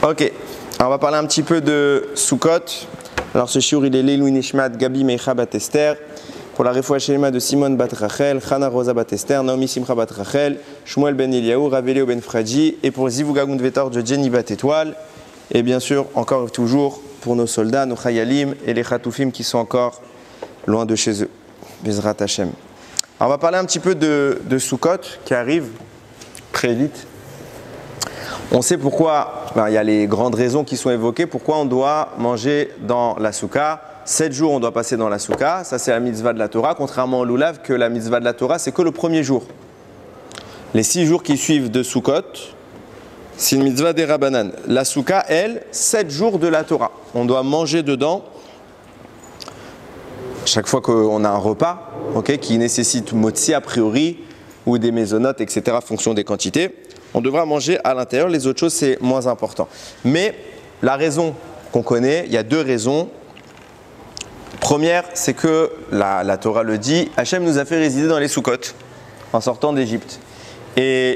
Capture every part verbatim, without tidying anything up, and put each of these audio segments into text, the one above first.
Ok, alors on va parler un petit peu de Sukkot. Alors ce shiur il est Leilou Nishmat Gabi Meicha Bat Esther pour la Refoua Shelema de Simon Bat Rachel, Chana Rosa Bat Esther, Naomi Simcha Bat Rachel, Shmuel Ben Eliaou, Ravelio Ben Fradji et pour Zivuga Gundvetor de Jenny Bat Étoile et bien sûr encore et toujours pour nos soldats, nos Chayalim et les Chatoufim qui sont encore loin de chez eux. Bezrat Hashem. Alors on va parler un petit peu de, de Sukkot qui arrive très vite. On sait pourquoi, ben, il y a les grandes raisons qui sont évoquées, pourquoi on doit manger dans la souka. Sept jours on doit passer dans la souka, ça c'est la mitzvah de la Torah, contrairement au Lulav que la mitzvah de la Torah c'est que le premier jour. Les six jours qui suivent de Sukkot, c'est une mitzvah des Rabbanan. La souka, elle, sept jours de la Torah. On doit manger dedans chaque fois qu'on a un repas okay, qui nécessite motzi a priori ou des mésonotes, et cetera, fonction des quantités. On devra manger à l'intérieur, les autres choses c'est moins important. Mais la raison qu'on connaît, il y a deux raisons. Première, c'est que la, la Torah le dit, Hachem nous a fait résider dans les Sukkot en sortant d'Égypte. Et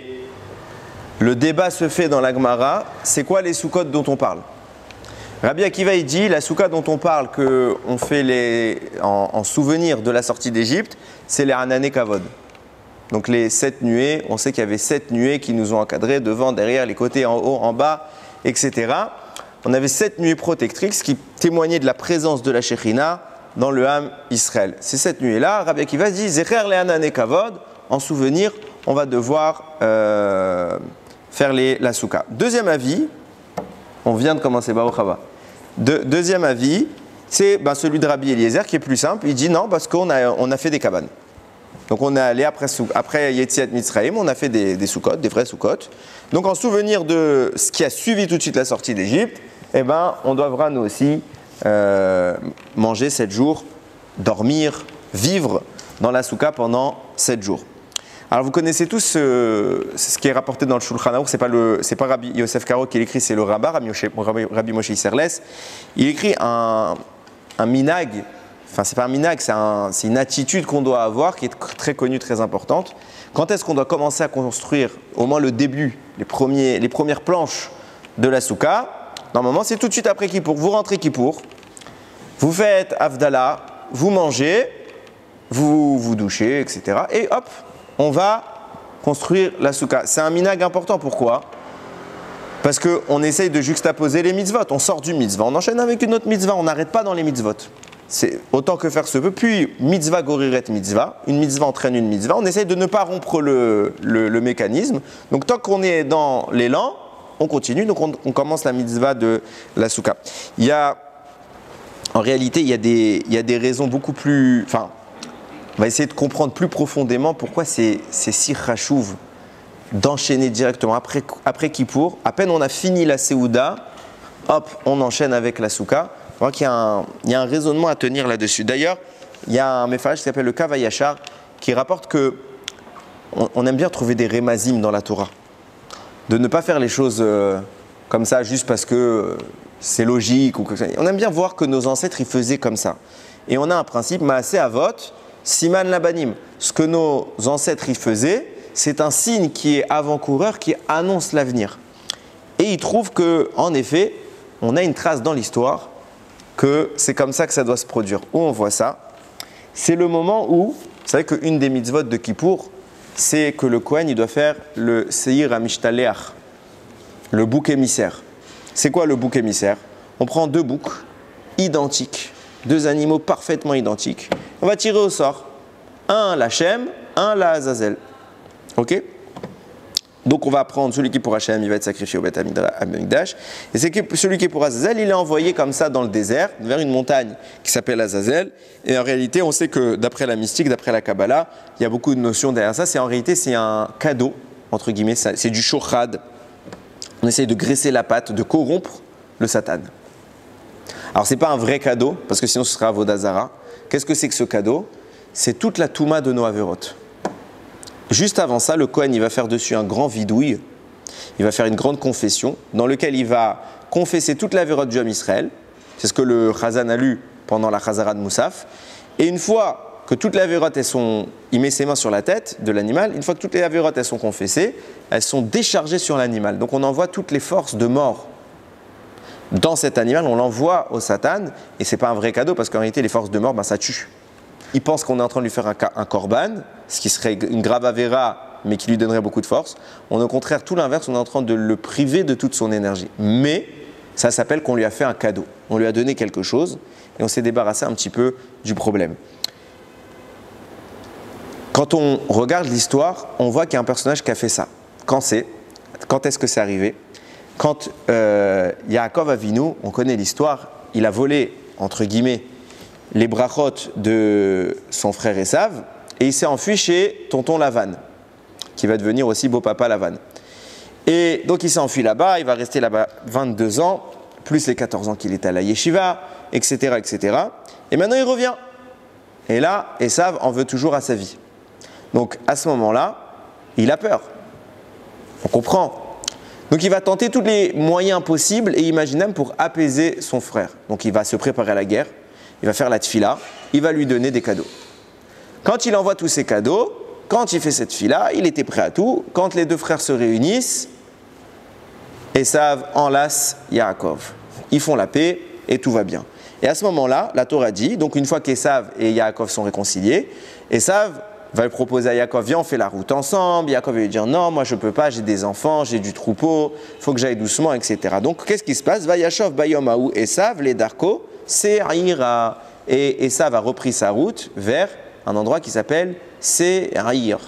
le débat se fait dans la Gemara, c'est quoi les Sukkot dont on parle? Rabbi Akiva il dit, la Souka dont on parle, qu'on fait les, en, en souvenir de la sortie d'Égypte, c'est les Hanané Kavod. Donc les sept nuées, on sait qu'il y avait sept nuées qui nous ont encadrés devant, derrière, les côtés, en haut, en bas, et cetera. On avait sept nuées protectrices qui témoignaient de la présence de la Shekhinah dans le Ham Israël. Ces sept nuées-là, Rabbi Akiva dit, Zecher le Hanané Kavod, en souvenir, on va devoir euh, faire les, la Souka. Deuxième avis, on vient de commencer, Baruch Haba. De, deuxième avis, c'est ben, celui de Rabbi Eliezer qui est plus simple. Il dit non, parce qu'on a, on a fait des cabanes. Donc on est allé après, après Yetziat Mitzrayim, on a fait des, des soukot, des vrais soukot. Donc en souvenir de ce qui a suivi tout de suite la sortie d'Égypte, eh ben, on devra nous aussi euh, manger sept jours, dormir, vivre dans la souka pendant sept jours. Alors vous connaissez tous euh, ce qui est rapporté dans le Shulchan Aruch, c'est pas le, c'est pas Rabbi Yosef Karo qui l'écrit, c'est le Rabbah, Rabbi, Rabbi Moshe Isserles. Il écrit un, un minag, enfin c'est pas un minag, c'est, un, c'est une attitude qu'on doit avoir qui est très connue, très importante. Quand est-ce qu'on doit commencer à construire au moins le début, les, premiers, les premières planches de la souka? Normalement c'est tout de suite après Kippour. Vous rentrez Kippour, vous faites Havdalah, vous mangez, vous vous douchez, et cetera. Et hop, on va construire la souka. C'est un minag important, pourquoi? Parce qu'on essaye de juxtaposer les mitzvot. On sort du mitzvah, on enchaîne avec une autre mitzvah, on n'arrête pas dans les mitzvot. C'est autant que faire se peut. Puis, mitzvah goriret mitzvah, une mitzvah entraîne une mitzvah. On essaye de ne pas rompre le, le, le mécanisme. Donc, tant qu'on est dans l'élan, on continue. Donc, on, on commence la mitzvah de la souka. Il y a, en réalité, il y a des, il y a des raisons beaucoup plus... Enfin, on va essayer de comprendre plus profondément pourquoi c'est, c'est si rachouv d'enchaîner directement après, après Kippour. À peine on a fini la Seouda, hop, on enchaîne avec la Souka. On voit qu'il y a un, il y a un raisonnement à tenir là-dessus. D'ailleurs, il y a un méfaraj qui s'appelle le Kavayachar qui rapporte que on, on aime bien trouver des rémazim dans la Torah. De ne pas faire les choses euh, comme ça juste parce que euh, c'est logique. Ou que, on aime bien voir que nos ancêtres ils faisaient comme ça. Et on a un principe, Maaseh Avot, Siman Labanim, ce que nos ancêtres y faisaient, c'est un signe qui est avant-coureur, qui annonce l'avenir. Et ils trouvent qu'en effet, on a une trace dans l'histoire que c'est comme ça que ça doit se produire. Où on voit ça? C'est le moment où, vous savez qu'une des mitzvot de Kippour, c'est que le Kohen il doit faire le Seir HaMishtaleach, le bouc émissaire. C'est quoi le bouc émissaire? On prend deux boucs identiques, deux animaux parfaitement identiques. On va tirer au sort. Un l'Hachem, un la Azazel. Ok? Donc on va prendre celui qui est pour Hachem, il va être sacrifié au Beth Amikdash. Et c'est que celui qui est pour Azazel, il est envoyé comme ça dans le désert, vers une montagne qui s'appelle Azazel. Et en réalité, on sait que d'après la mystique, d'après la Kabbalah, il y a beaucoup de notions derrière ça. C'est en réalité, c'est un cadeau, entre guillemets, c'est du shochad. On essaye de graisser la pâte, de corrompre le Satan. Alors ce n'est pas un vrai cadeau, parce que sinon ce sera Avodazara. Qu'est-ce que c'est que ce cadeau? C'est toute la Touma de nos Averot. Juste avant ça, le Kohen il va faire dessus un grand vidouille. Il va faire une grande confession dans laquelle il va confesser toute l'Averot du Ham Israël. C'est ce que le Chazan a lu pendant la Chazara de Moussaf. Et une fois que toutes les Averot, elles sont, il met ses mains sur la tête de l'animal, une fois que toutes les Averot, elles sont confessées, elles sont déchargées sur l'animal. Donc on envoie toutes les forces de mort dans cet animal, on l'envoie au Satan, et ce n'est pas un vrai cadeau, parce qu'en réalité, les forces de mort, ben, ça tue. Il pense qu'on est en train de lui faire un, un korban, ce qui serait une grave avéra, mais qui lui donnerait beaucoup de force. On, au contraire, tout l'inverse, on est en train de le priver de toute son énergie. Mais ça s'appelle qu'on lui a fait un cadeau. On lui a donné quelque chose, et on s'est débarrassé un petit peu du problème. Quand on regarde l'histoire, on voit qu'il y a un personnage qui a fait ça. Quand c'est Quand est-ce que c'est arrivé? Quand euh, Yaakov Avinu, on connaît l'histoire, il a volé, entre guillemets, les brachot de son frère Esav, et il s'est enfui chez tonton Lavan, qui va devenir aussi beau-papa Lavan. Et donc il s'est enfui là-bas, il va rester là-bas vingt-deux ans, plus les quatorze ans qu'il est à la yeshiva, et cetera, et cetera. Et maintenant il revient. Et là, Esav en veut toujours à sa vie. Donc à ce moment-là, il a peur. On comprend. Donc il va tenter tous les moyens possibles et imaginables pour apaiser son frère. Donc il va se préparer à la guerre, il va faire la tfila, il va lui donner des cadeaux. Quand il envoie tous ces cadeaux, quand il fait cette tfila, il était prêt à tout. Quand les deux frères se réunissent, Esav enlace Yaakov. Ils font la paix et tout va bien. Et à ce moment-là, la Torah dit, donc une fois qu'Esav et Yaakov sont réconciliés, Esav va lui proposer à Yaakov, viens on fait la route ensemble. Yaakov va lui dire non, moi je peux pas, j'ai des enfants, j'ai du troupeau, il faut que j'aille doucement, et cetera. Donc qu'est-ce qui se passe? Vayashov bayomaou Esav les darko Se'ira. Et Esav a repris sa route vers un endroit qui s'appelle Se'ir.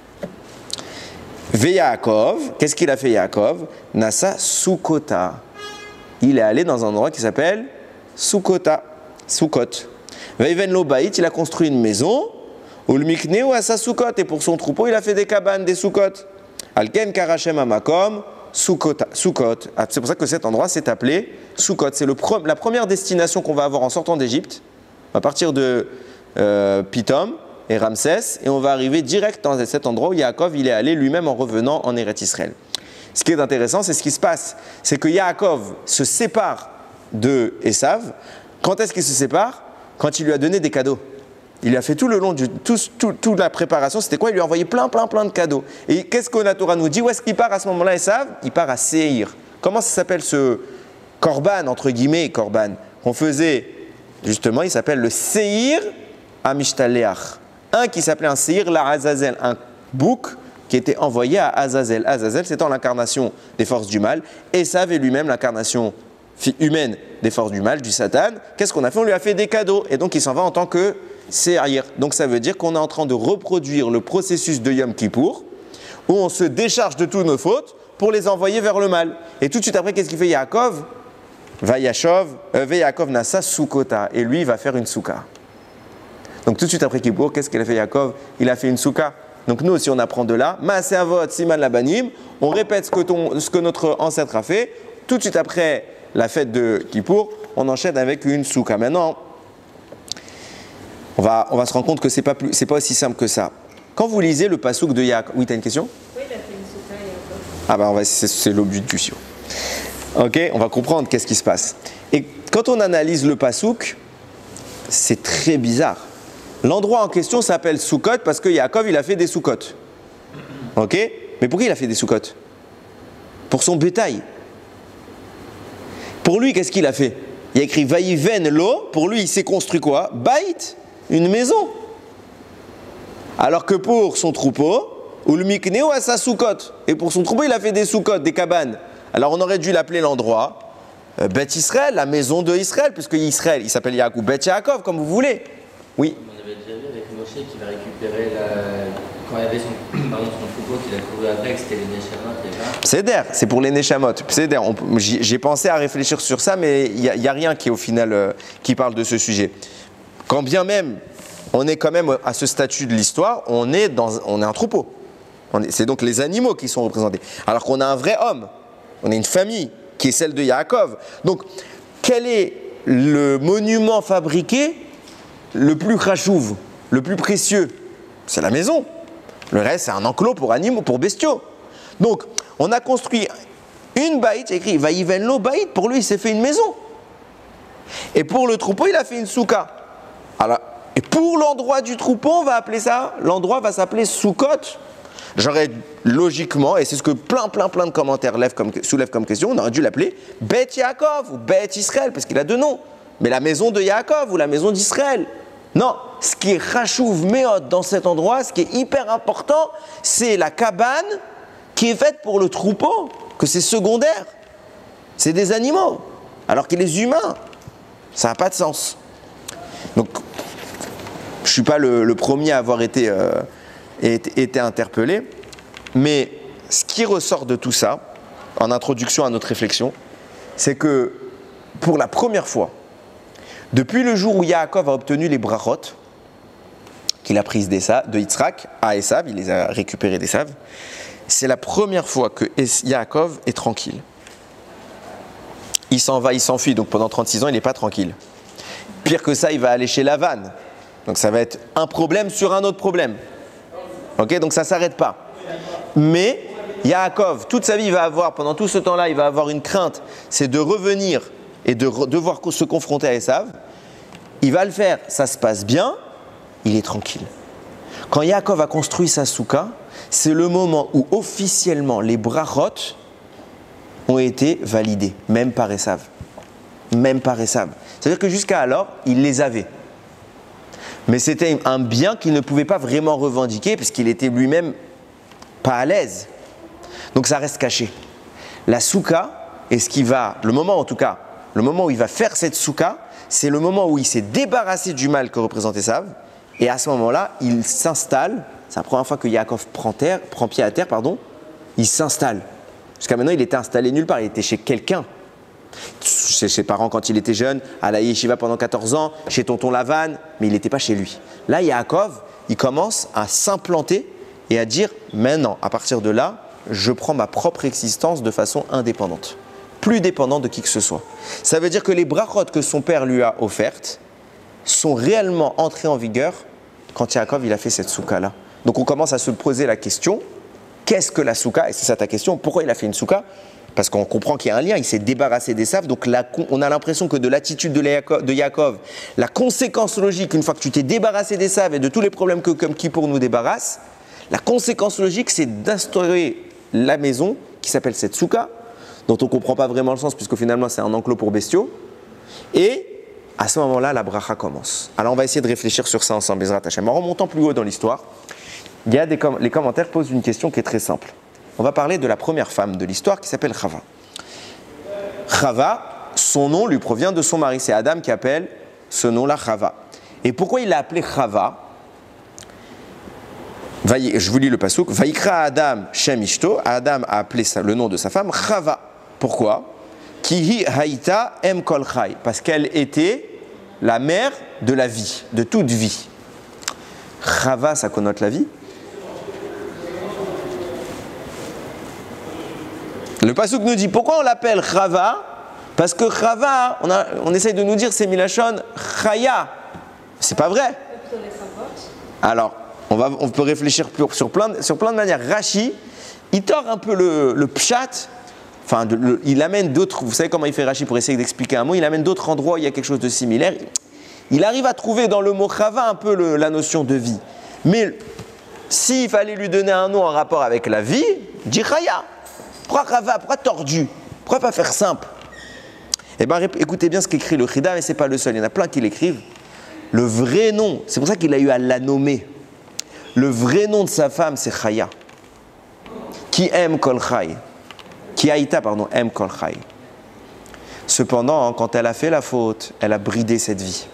Ve Yaakov, qu'est-ce qu'il a fait Yaakov? Nasa Sukota. Il est allé dans un endroit qui s'appelle Sukota, Sukot. Veiven lo bait, il a construit une maison. Ulmikneu à sa soukot, et pour son troupeau, il a fait des cabanes, des soukot. Alken karachem amakom, soukot. C'est pour ça que cet endroit s'est appelé Soukot. C'est le pro, la première destination qu'on va avoir en sortant d'Égypte, à partir de euh, Pithom et Ramsès, et on va arriver direct dans cet endroit où Yaakov il est allé lui-même en revenant en Eretz Israël. Ce qui est intéressant, c'est ce qui se passe, c'est que Yaakov se sépare de Esav. Quand est-ce qu'il se sépare? Quand il lui a donné des cadeaux. Il lui a fait tout le long, du, tout, tout, toute la préparation, c'était quoi? Il lui a envoyé plein, plein, plein de cadeaux. Et qu'est-ce que la Torah nous dit? Où est-ce qu'il part à ce moment-là, Esav? Il part à Seir. Comment ça s'appelle ce korban, entre guillemets, korban, qu'on faisait, justement, il s'appelle le Seir Amishtaleach. Un qui s'appelait un Seir, la Azazel, un bouc qui était envoyé à Azazel. Azazel, c'était l'incarnation des forces du mal. Esav est lui-même l'incarnation humaine des forces du mal, du Satan. Qu'est-ce qu'on a fait? On lui a fait des cadeaux. Et donc, il s'en va en tant que Seir. Donc ça veut dire qu'on est en train de reproduire le processus de Yom Kippour où on se décharge de toutes nos fautes pour les envoyer vers le mal. Et tout de suite après, qu'est-ce qu'il fait Yaakov? Vayashov, euh, Yaakov nasa soukota. Et lui, il va faire une souka. Donc tout de suite après Kippour, qu'est-ce qu'il a fait Yaakov? Il a fait une souka. Donc nous aussi, on apprend de là. Maaseh avot siman labanim. On répète ce que, ton, ce que notre ancêtre a fait. Tout de suite après la fête de Kippour, on enchaîne avec une souka. Maintenant, On va, on va se rendre compte que ce n'est pas, pas aussi simple que ça. Quand vous lisez le pasouk de Yaakov... Oui, tu as une question? Oui, il a fait une souka Yaakov. Ah ben, c'est, c'est le but du show. Ok, on va comprendre qu'est-ce qui se passe. Et quand on analyse le pasouk, c'est très bizarre. L'endroit en question s'appelle Soukot parce que Yaakov, il a fait des soukot. Ok? Mais pourquoi il a fait des soukot? Pour son bétail. Pour lui, qu'est-ce qu'il a fait? Il a écrit Vaïven lo. Pour lui, il s'est construit quoi? Baït. Une maison. Alors que pour son troupeau, Ulmikneu à sa soukot. Et pour son troupeau, il a fait des soukot, des cabanes. Alors on aurait dû l'appeler l'endroit euh, Beth Israël, la maison de Israël, puisque Israël, il s'appelle Yaakov, Beth Yaakov, comme vous voulez. Oui. On avait déjà vu avec Moshe qui va récupérer la... quand il y avait son, pardon, son troupeau qu'il a couru après, que c'était les Neshamot, les vaches. Pséder, c'est pour les Neshamot. Pséder, on, j'ai pensé à réfléchir sur ça, mais il n'y a, a rien qui au final euh, qui parle de ce sujet. Quand bien même, on est quand même à ce statut de l'histoire, on est, dans, on est un troupeau. On est, c'est donc les animaux qui sont représentés. Alors qu'on a un vrai homme, on est une famille qui est celle de Yaakov. Donc, quel est le monument fabriqué le plus khashouv, le plus précieux? C'est la maison. Le reste, c'est un enclos pour animaux, pour bestiaux. Donc, on a construit une baït, j'ai écrit Vaïven lo baït, pour lui, il s'est fait une maison. Et pour le troupeau, il a fait une souka. Alors, et pour l'endroit du troupeau, on va appeler ça, l'endroit va s'appeler Soukot. J'aurais logiquement, et c'est ce que plein, plein, plein de commentaires lèvent comme, soulèvent comme question, on aurait dû l'appeler Bet Yaakov ou Bet Israël, parce qu'il a deux noms. Mais la maison de Yaakov ou la maison d'Israël. Non, ce qui est Chachouv Meod dans cet endroit, ce qui est hyper important, c'est la cabane qui est faite pour le troupeau, que c'est secondaire. C'est des animaux, alors que les humains, ça n'a pas de sens. Donc, je ne suis pas le, le premier à avoir été, euh, été, été interpellé, mais ce qui ressort de tout ça, en introduction à notre réflexion, c'est que pour la première fois, depuis le jour où Yaakov a obtenu les brachot, qu'il a prises de Yitzhak à Esav, il les a récupérées d'Esav, c'est la première fois que Yaakov est tranquille. Il s'en va, il s'enfuit, donc pendant trente-six ans, il n'est pas tranquille. Pire que ça, il va aller chez Lavan. Donc ça va être un problème sur un autre problème. Ok, donc ça ne s'arrête pas. Mais Yaakov, toute sa vie, il va avoir, pendant tout ce temps-là, il va avoir une crainte, c'est de revenir et de re- devoir se confronter à Esav. Il va le faire, ça se passe bien, il est tranquille. Quand Yaakov a construit sa souka, c'est le moment où officiellement les brachot ont été validés, même par Esav. Même par Esav. C'est-à-dire que jusqu'à alors, il les avait. Mais c'était un bien qu'il ne pouvait pas vraiment revendiquer parce qu'il était lui-même pas à l'aise. Donc ça reste caché. La souka, et ce qui va, le moment en tout cas, le moment où il va faire cette souka, c'est le moment où il s'est débarrassé du mal que représentait Esav. Et à ce moment-là, il s'installe. C'est la première fois que Yaakov prend, terre, prend pied à terre, pardon. Il s'installe. Jusqu'à maintenant, il était installé nulle part. Il était chez quelqu'un. Chez ses parents quand il était jeune, à la yeshiva pendant quatorze ans, chez tonton Lavan, mais il n'était pas chez lui. Là, Yaakov, il commence à s'implanter et à dire maintenant, à partir de là, je prends ma propre existence de façon indépendante. Plus dépendant de qui que ce soit. Ça veut dire que les brachot que son père lui a offertes sont réellement entrées en vigueur quand Yaakov il a fait cette souka-là. Donc on commence à se poser la question, qu'est-ce que la souka? Et c'est ça ta question, pourquoi il a fait une souka? Parce qu'on comprend qu'il y a un lien, il s'est débarrassé d'Esav, donc la, on a l'impression que de l'attitude de, Yaakov, de Yaakov, la conséquence logique, une fois que tu t'es débarrassé d'Esav et de tous les problèmes que comme Kippour nous débarrasse, la conséquence logique c'est d'instaurer la maison qui s'appelle cette souka, dont on ne comprend pas vraiment le sens puisque finalement c'est un enclos pour bestiaux, et à ce moment-là la bracha commence. Alors on va essayer de réfléchir sur ça ensemble, Bezrat Hashem. En remontant plus haut dans l'histoire, il y a des com- les commentaires posent une question qui est très simple. On va parler de la première femme de l'histoire qui s'appelle Chava. Chava, son nom lui provient de son mari. C'est Adam qui appelle ce nom-là Chava. Et pourquoi il l'a appelé Chava? Je vous lis le passouk. Vaikra Adam Shem Ishto. Adam a appelé ça, le nom de sa femme Chava. Pourquoi? Kihi Haïta Em Kol Chai. Parce qu'elle était la mère de la vie, de toute vie. Chava, ça connote la vie. Le passouk nous dit pourquoi on l'appelle Chava? Parce que Chava, on, a, on essaye de nous dire c'est Milachon Chaya. C'est pas vrai. Alors, on, va, on peut réfléchir sur plein, de, sur plein de manières. Rashi, il tord un peu le, le pshat. Enfin, de, le, il amène d'autres. Vous savez comment il fait Rashi pour essayer d'expliquer un mot? Il amène d'autres endroits où il y a quelque chose de similaire. Il arrive à trouver dans le mot Chava un peu le, la notion de vie. Mais s'il fallait lui donner un nom en rapport avec la vie, dit Chaya. Pourquoi Chava? Pourquoi tordu? Pourquoi pas faire simple? Eh bien, écoutez bien ce qu'écrit le Chida, mais ce n'est pas le seul. Il y en a plein qui l'écrivent. Le vrai nom, c'est pour ça qu'il a eu à la nommer. Le vrai nom de sa femme, c'est Chaya. Qui aime Kol Chai. Qui Haïta, pardon, aime Kol Chai. Cependant, quand elle a fait la faute, elle a bridé cette vie.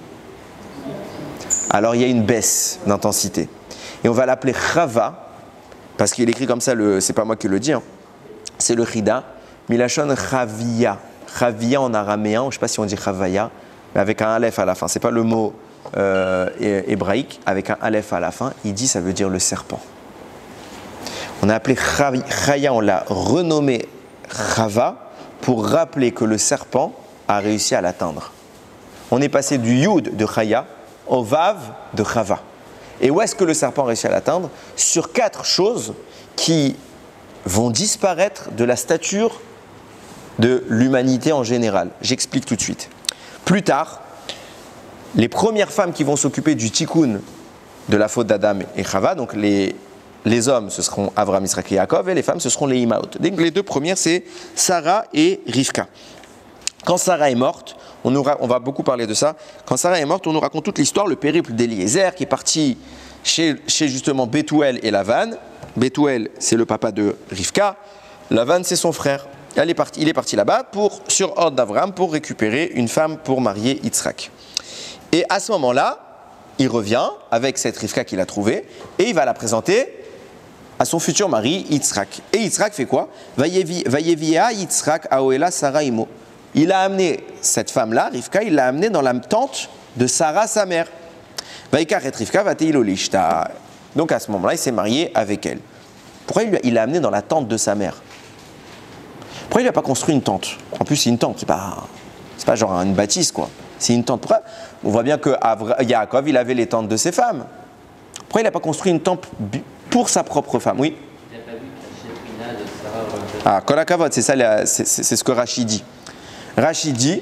Alors, il y a une baisse d'intensité. Et on va l'appeler Chava, parce qu'il écrit comme ça, le, c'est pas moi qui le dis, hein. C'est le Chida, Milachon Chavia. Chavia en araméen, je ne sais pas si on dit Chavaya, mais avec un aleph à la fin. Ce n'est pas le mot euh, hébraïque, avec un aleph à la fin. Il dit ça veut dire le serpent. On a appelé Chaya, on l'a renommé Chava pour rappeler que le serpent a réussi à l'atteindre. On est passé du Yud de Chaya au Vav de Chava. Et où est-ce que le serpent a réussi à l'atteindre? Sur quatre choses qui vont disparaître de la stature de l'humanité en général. J'explique tout de suite. Plus tard, les premières femmes qui vont s'occuper du tikkun de la faute d'Adam et Chava, donc les, les hommes, ce seront Avraham, Yitzhak et Yaakov, et les femmes, ce seront les Imaot. Donc les deux premières, c'est Sarah et Rivka. Quand Sarah est morte, on, nous, on va beaucoup parler de ça, quand Sarah est morte, on nous raconte toute l'histoire, le périple d'Eliezer, qui est parti chez, chez justement Bethuel et Lavan. Bethuel, c'est le papa de Rivka, Lavan, c'est son frère. Elle est parti, il est parti là-bas pour, sur ordre d'Avraham pour récupérer une femme pour marier Yitzhak. Et à ce moment-là, il revient avec cette Rivka qu'il a trouvée et il va la présenter à son futur mari Yitzhak. Et Yitzhak fait quoi? Vayevia Yitzhak aoela Sarah imo. Il a amené cette femme-là, Rivka, il l'a amenée dans la tente de Sarah, sa mère. Vaikar et Rivka vateilo lishta. Donc à ce moment-là, il s'est marié avec elle. Pourquoi il l'a amenée dans la tente de sa mère? Pourquoi il n'a pas construit une tente? En plus, c'est une tente, c'est pas, c'est pas genre une bâtisse, quoi. C'est une tente. Pourquoi? On voit bien que Yaakov, il avait les tentes de ses femmes. Pourquoi il n'a pas construit une tente pour sa propre femme? Oui. Il n'a pas vu que la Shekhina de Sarah. Ah, Kolakavod, c'est ça, c'est, c'est ce que Rachid dit. Rachid dit,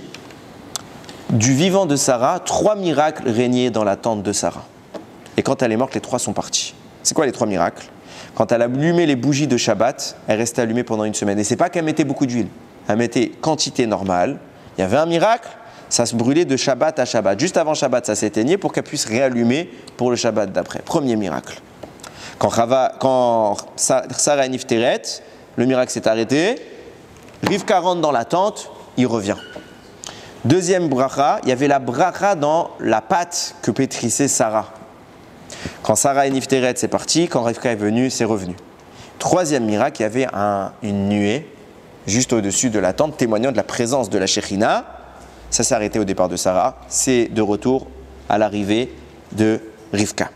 du vivant de Sarah, trois miracles régnaient dans la tente de Sarah. Et quand elle est morte, les trois sont partis. C'est quoi les trois miracles? Quand elle allumait les bougies de Shabbat, elle restait allumée pendant une semaine. Et c'est pas qu'elle mettait beaucoup d'huile, elle mettait quantité normale. Il y avait un miracle, ça se brûlait de Shabbat à Shabbat. Juste avant Shabbat, ça s'éteignait pour qu'elle puisse réallumer pour le Shabbat d'après. Premier miracle. Quand, Chava, quand Sarah est Nifteret, le miracle s'est arrêté. Rivka rentre dans la tente, il revient. Deuxième bracha, il y avait la bracha dans la pâte que pétrissait Sarah. Quand Sarah est Nifteret, c'est parti. Quand Rivka est venue, c'est revenu. Troisième miracle, il y avait un, une nuée juste au-dessus de la tente, témoignant de la présence de la Shekhina. Ça s'est arrêté au départ de Sarah. C'est de retour à l'arrivée de Rivka.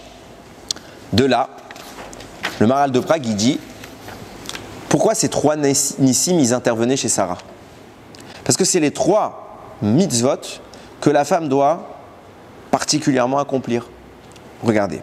De là, le Maharal de Prague, il dit pourquoi ces trois nissim, ils intervenaient chez Sarah? Parce que c'est les trois mitzvot que la femme doit particulièrement accomplir. Regardez.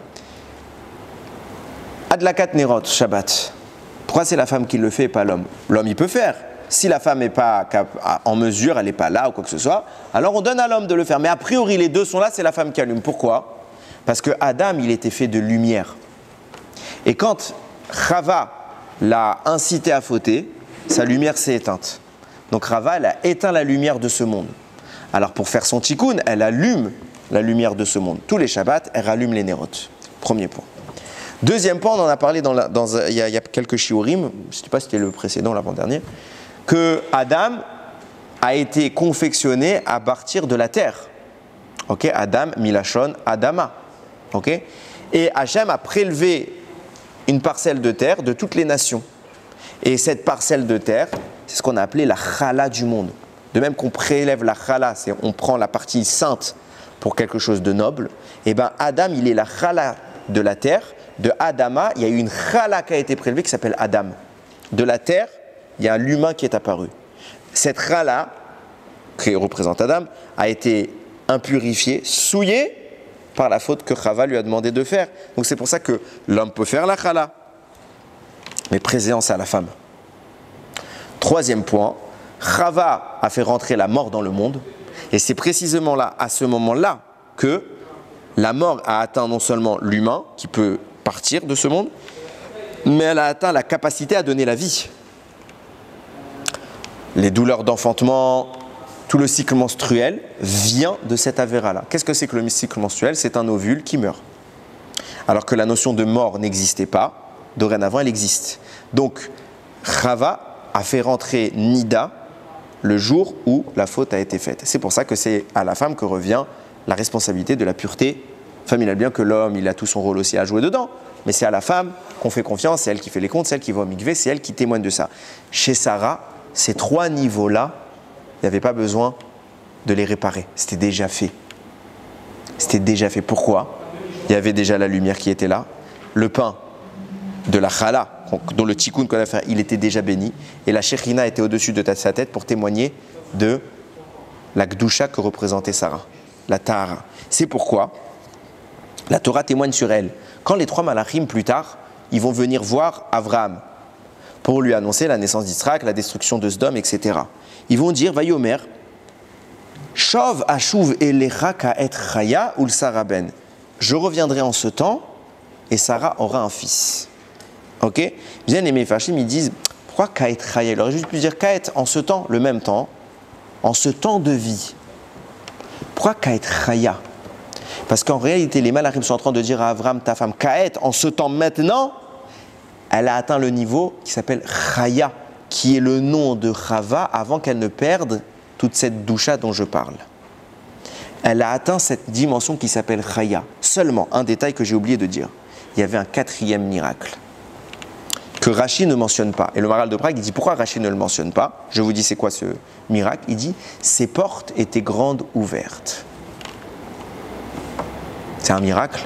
Adlakat Nerot, Shabbat. Pourquoi c'est la femme qui le fait et pas l'homme? L'homme, il peut faire. Si la femme n'est pas en mesure, elle n'est pas là ou quoi que ce soit, alors on donne à l'homme de le faire. Mais a priori, les deux sont là, c'est la femme qui allume. Pourquoi? Parce que Adam, il était fait de lumière. Et quand Chava l'a incité à fauter, sa lumière s'est éteinte. Donc Chava, elle a éteint la lumière de ce monde. Alors pour faire son tikkun, elle allume la lumière de ce monde. Tous les Shabbats, elle rallume les nérotes. Premier point. Deuxième point, on en a parlé dans, la, dans il, y a, il y a quelques shiurim, je ne sais pas si c'était le précédent, l'avant-dernier, que Adam a été confectionné à partir de la terre. Ok, Adam, Milachon, Adama. Ok, et Hachem a prélevé une parcelle de terre de toutes les nations. Et cette parcelle de terre, c'est ce qu'on a appelé la chala du monde. De même qu'on prélève la chala, c'est on prend la partie sainte pour quelque chose de noble, et bien Adam, il est la chala de la terre. De Adama, il y a eu une chala qui a été prélevée qui s'appelle Adam. De la terre, il y a l'humain qui est apparu. Cette chala, qui représente Adam, a été impurifiée, souillée par la faute que Chava lui a demandé de faire. Donc c'est pour ça que l'homme peut faire la chala, mais préséance à la femme. Troisième point, Chava a fait rentrer la mort dans le monde, et c'est précisément là, à ce moment-là, que la mort a atteint non seulement l'humain, qui peut partir de ce monde, mais elle a atteint la capacité à donner la vie. Les douleurs d'enfantement, tout le cycle menstruel vient de cette avéra-là. Qu'est-ce que c'est que le cycle menstruel? C'est un ovule qui meurt. Alors que la notion de mort n'existait pas, dorénavant elle existe. Donc, Chava a fait rentrer Nida le jour où la faute a été faite. C'est pour ça que c'est à la femme que revient la responsabilité de la pureté familiale. Bien que l'homme, il a tout son rôle aussi à jouer dedans, mais c'est à la femme qu'on fait confiance, c'est elle qui fait les comptes, c'est elle qui va au mikvé, c'est elle qui témoigne de ça. Chez Sarah, ces trois niveaux-là, il n'y avait pas besoin de les réparer. C'était déjà fait. C'était déjà fait. Pourquoi? Il y avait déjà la lumière qui était là. Le pain de la chala, dont le tikkun qu'on a fait, il était déjà béni. Et la Shekhina était au-dessus de sa tête pour témoigner de la Gdusha que représentait Sarah, la Tahara. C'est pourquoi la Torah témoigne sur elle. Quand les trois malachim, plus tard, ils vont venir voir Avraham pour lui annoncer la naissance d'Israël, la destruction de Sodome, et cetera. Ils vont dire, Vayomer, Shov ashuv elecha ka'et chaya ul Sarah ben. Je reviendrai en ce temps et Sarah aura un fils. Ok, viennent les Mefarshim, ils disent pourquoi Kaet Chaya? Il aurait juste pu dire Kaet en ce temps, le même temps, en ce temps de vie. Pourquoi Kaet Chaya? Parce qu'en réalité, les Malachim sont en train de dire à Avram, ta femme Kaet, en ce temps maintenant, elle a atteint le niveau qui s'appelle Chaya, qui est le nom de Chava avant qu'elle ne perde toute cette doucha dont je parle. Elle a atteint cette dimension qui s'appelle Chaya. Seulement, un détail que j'ai oublié de dire. Il y avait un quatrième miracle que Rashi ne mentionne pas. Et le Maharal de Prague, il dit pourquoi Rashi ne le mentionne pas? Je vous dis c'est quoi ce miracle? Il dit ses portes étaient grandes ouvertes. C'est un miracle.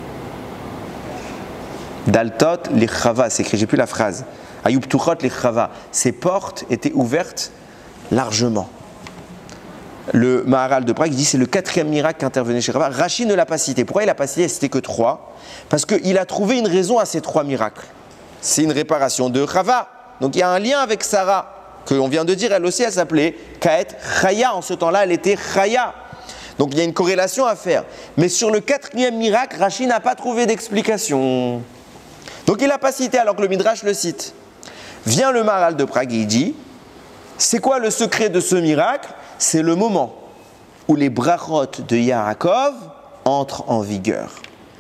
Daltot les Chava, c'est écrit, j'ai plus la phrase. Ayub Tuchot les Chava, ses portes étaient ouvertes largement. Le Maharal de Prague dit c'est le quatrième miracle qui intervenait chez Chava. Rashi ne l'a pas cité. Pourquoi il n'a pas cité? C'était que trois. Parce qu'il a trouvé une raison à ces trois miracles. C'est une réparation de Chava. Donc il y a un lien avec Sarah, que l'on vient de dire, elle aussi elle s'appelait Kaet Chaya. En ce temps-là, elle était Chaya. Donc il y a une corrélation à faire. Mais sur le quatrième miracle, Rashi n'a pas trouvé d'explication. Donc il n'a pas cité alors que le Midrash le cite. Vient le Maharal de Prague et il dit, c'est quoi le secret de ce miracle? C'est le moment où les brachot de Yaakov entrent en vigueur.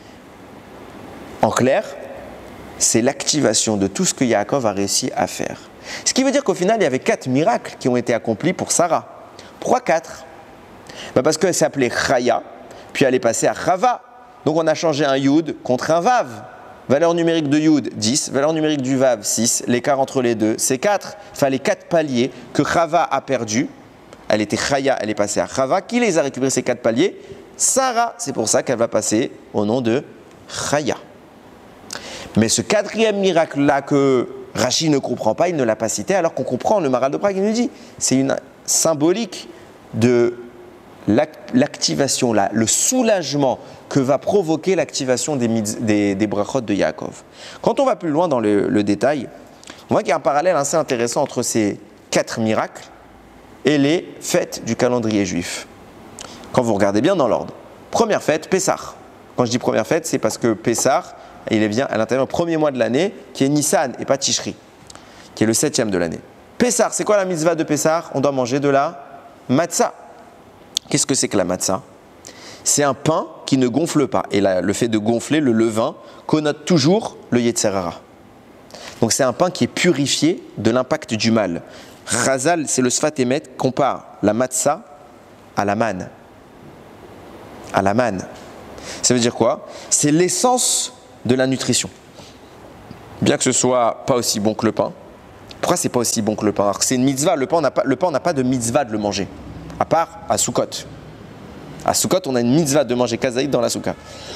En clair, c'est l'activation de tout ce que Yaakov a réussi à faire. Ce qui veut dire qu'au final, il y avait quatre miracles qui ont été accomplis pour Sarah. Pourquoi quatre? Ben parce qu'elle s'appelait Chaya, puis elle est passée à Chava. Donc on a changé un Yud contre un Vav. Valeur numérique de Yud, dix. Valeur numérique du Vav, six. L'écart entre les deux, c'est quatre. Il fallait quatre paliers que Chava a perdus. Elle était Chaya, elle est passée à Chava. Qui les a récupérés ces quatre paliers? Sarah. C'est pour ça qu'elle va passer au nom de Chaya. Mais ce quatrième miracle-là que Rashi ne comprend pas, il ne l'a pas cité, alors qu'on comprend, le Maharal de Prague, il nous dit, c'est une symbolique de l'activation, là, le soulagement que va provoquer l'activation des, des, des brachot de Yaakov. Quand on va plus loin dans le, le détail, on voit qu'il y a un parallèle assez intéressant entre ces quatre miracles et les fêtes du calendrier juif. Quand vous regardez bien dans l'ordre. Première fête, Pessah. Quand je dis première fête, c'est parce que Pessah, il est bien à l'intérieur du premier mois de l'année, qui est Nissan et pas Tishri, qui est le septième de l'année. Pessah, c'est quoi la mitzvah de Pessah? On doit manger de la matzah. Qu'est-ce que c'est que la matzah? C'est un pain qui ne gonfle pas. Et là, le fait de gonfler, le levain, connote toujours le Yetzer Hara. Donc c'est un pain qui est purifié de l'impact du mal. Chazal, c'est le Sfat Emet, compare la matzah à la manne. À la manne. Ça veut dire quoi? C'est l'essence de la nutrition. Bien que ce soit pas aussi bon que le pain. Pourquoi c'est pas aussi bon que le pain? Alors que c'est une mitzvah, le pain, on n'a pas, le pain, on n'a pas de mitzvah de le manger. À part à Sukkot. À Sukkot, on a une mitzvah de manger kazaïd dans la soukha.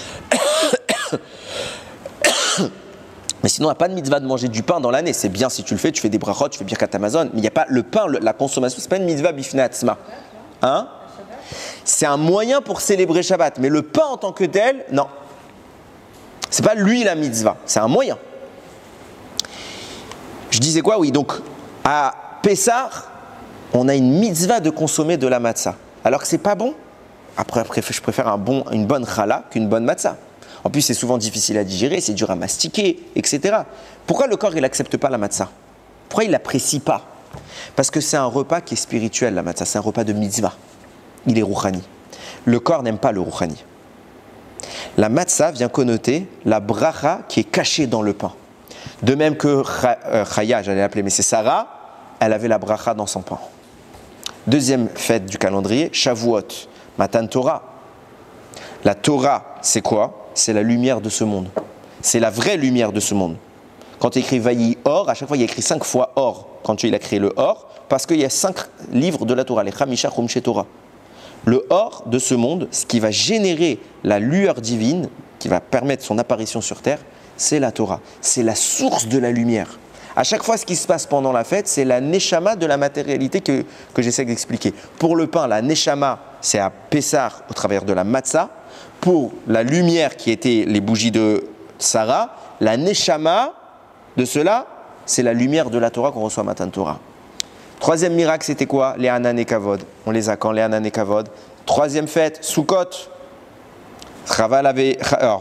Mais sinon, on n'a pas de mitzvah de manger du pain dans l'année. C'est bien si tu le fais, tu fais des brachot, tu fais birkat Amazon. Mais il n'y a pas le pain, le, la consommation, c'est pas une mitzvah bifnei atzma. Hein? C'est un moyen pour célébrer Shabbat. Mais le pain en tant que tel, non. C'est pas lui la mitzvah, c'est un moyen. Je disais quoi? Oui, donc à Pessah, on a une mitzvah de consommer de la matzah. Alors que c'est pas bon. Après, après je préfère un bon, une bonne challah qu'une bonne matzah. En plus, c'est souvent difficile à digérer, c'est dur à mastiquer, et cetera. Pourquoi le corps il n'accepte pas la matzah? Pourquoi il ne l'apprécie pas? Parce que c'est un repas qui est spirituel, la matzah. C'est un repas de mitzvah. Il est rouhani. Le corps n'aime pas le rouhani. La matzah vient connoter la bracha qui est cachée dans le pain. De même que Chaya, j'allais l'appeler, mais c'est Sarah, elle avait la bracha dans son pain. Deuxième fête du calendrier, Shavuot, Matan Torah. La Torah, c'est quoi? C'est la lumière de ce monde. C'est la vraie lumière de ce monde. Quand il écrit Vayi Or, à chaque fois il y a écrit cinq fois Or, quand il a créé le Or, parce qu'il y a cinq livres de la Torah, les Chamisha Chumshe Torah. Le Or de ce monde, ce qui va générer la lueur divine, qui va permettre son apparition sur terre, c'est la Torah. C'est la source de la lumière. À chaque fois, ce qui se passe pendant la fête, c'est la neshama de la matérialité que, que j'essaie d'expliquer. Pour le pain, la neshama, c'est à Pessah au travers de la matzah. Pour la lumière qui était les bougies de Sarah, la neshama de cela, c'est la lumière de la Torah qu'on reçoit Matan Torah. Troisième miracle, c'était quoi? Les Hanan et Kavod. On les a quand? Les Hanan et Kavod. Troisième fête, Sukkot. Chaval avait, alors,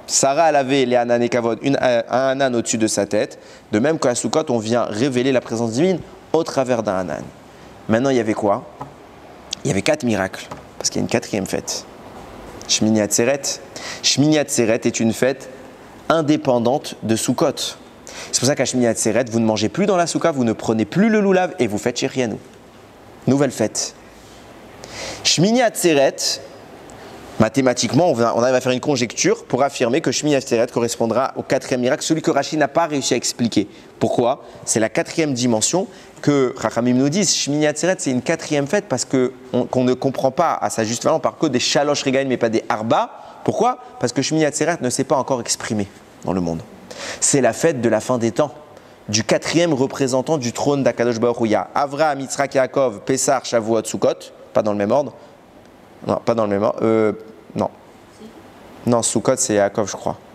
Sarah, elle avait les Hanan et Kavod, une, un Hanan au-dessus de sa tête. De même qu'à Sukkot, on vient révéler la présence divine au travers d'un Hanan. Maintenant, il y avait quoi? Il y avait quatre miracles, parce qu'il y a une quatrième fête. Shmini Atzeret. Shmini Atzeret est une fête indépendante de Sukkot. C'est pour ça qu'à Shmini Atzeret, vous ne mangez plus dans la soukha, vous ne prenez plus le loulav et vous faites Shérianou. Nouvelle fête. Shmini Atzeret, mathématiquement, on arrive à faire une conjecture pour affirmer que Shmini Atzeret correspondra au quatrième miracle, celui que Rashi n'a pas réussi à expliquer. Pourquoi? C'est la quatrième dimension que Chachamim nous disent. Shmini Atzeret, c'est une quatrième fête parce que on, qu'on ne comprend pas à sa juste valeur. On parle que des Shalosh Regaim mais pas des Arba. Pourquoi? Parce que Shmini Atzeret ne s'est pas encore exprimé dans le monde. C'est la fête de la fin des temps, du quatrième représentant du trône d'Akadosh Baruch Hu. Il y a Avraham, Yitzhak, Yaakov, Pessah, Shavuot, Sukkot, pas dans le même ordre. Non, pas dans le même ordre. Euh, non. Non, Sukkot, c'est Yaakov, je crois.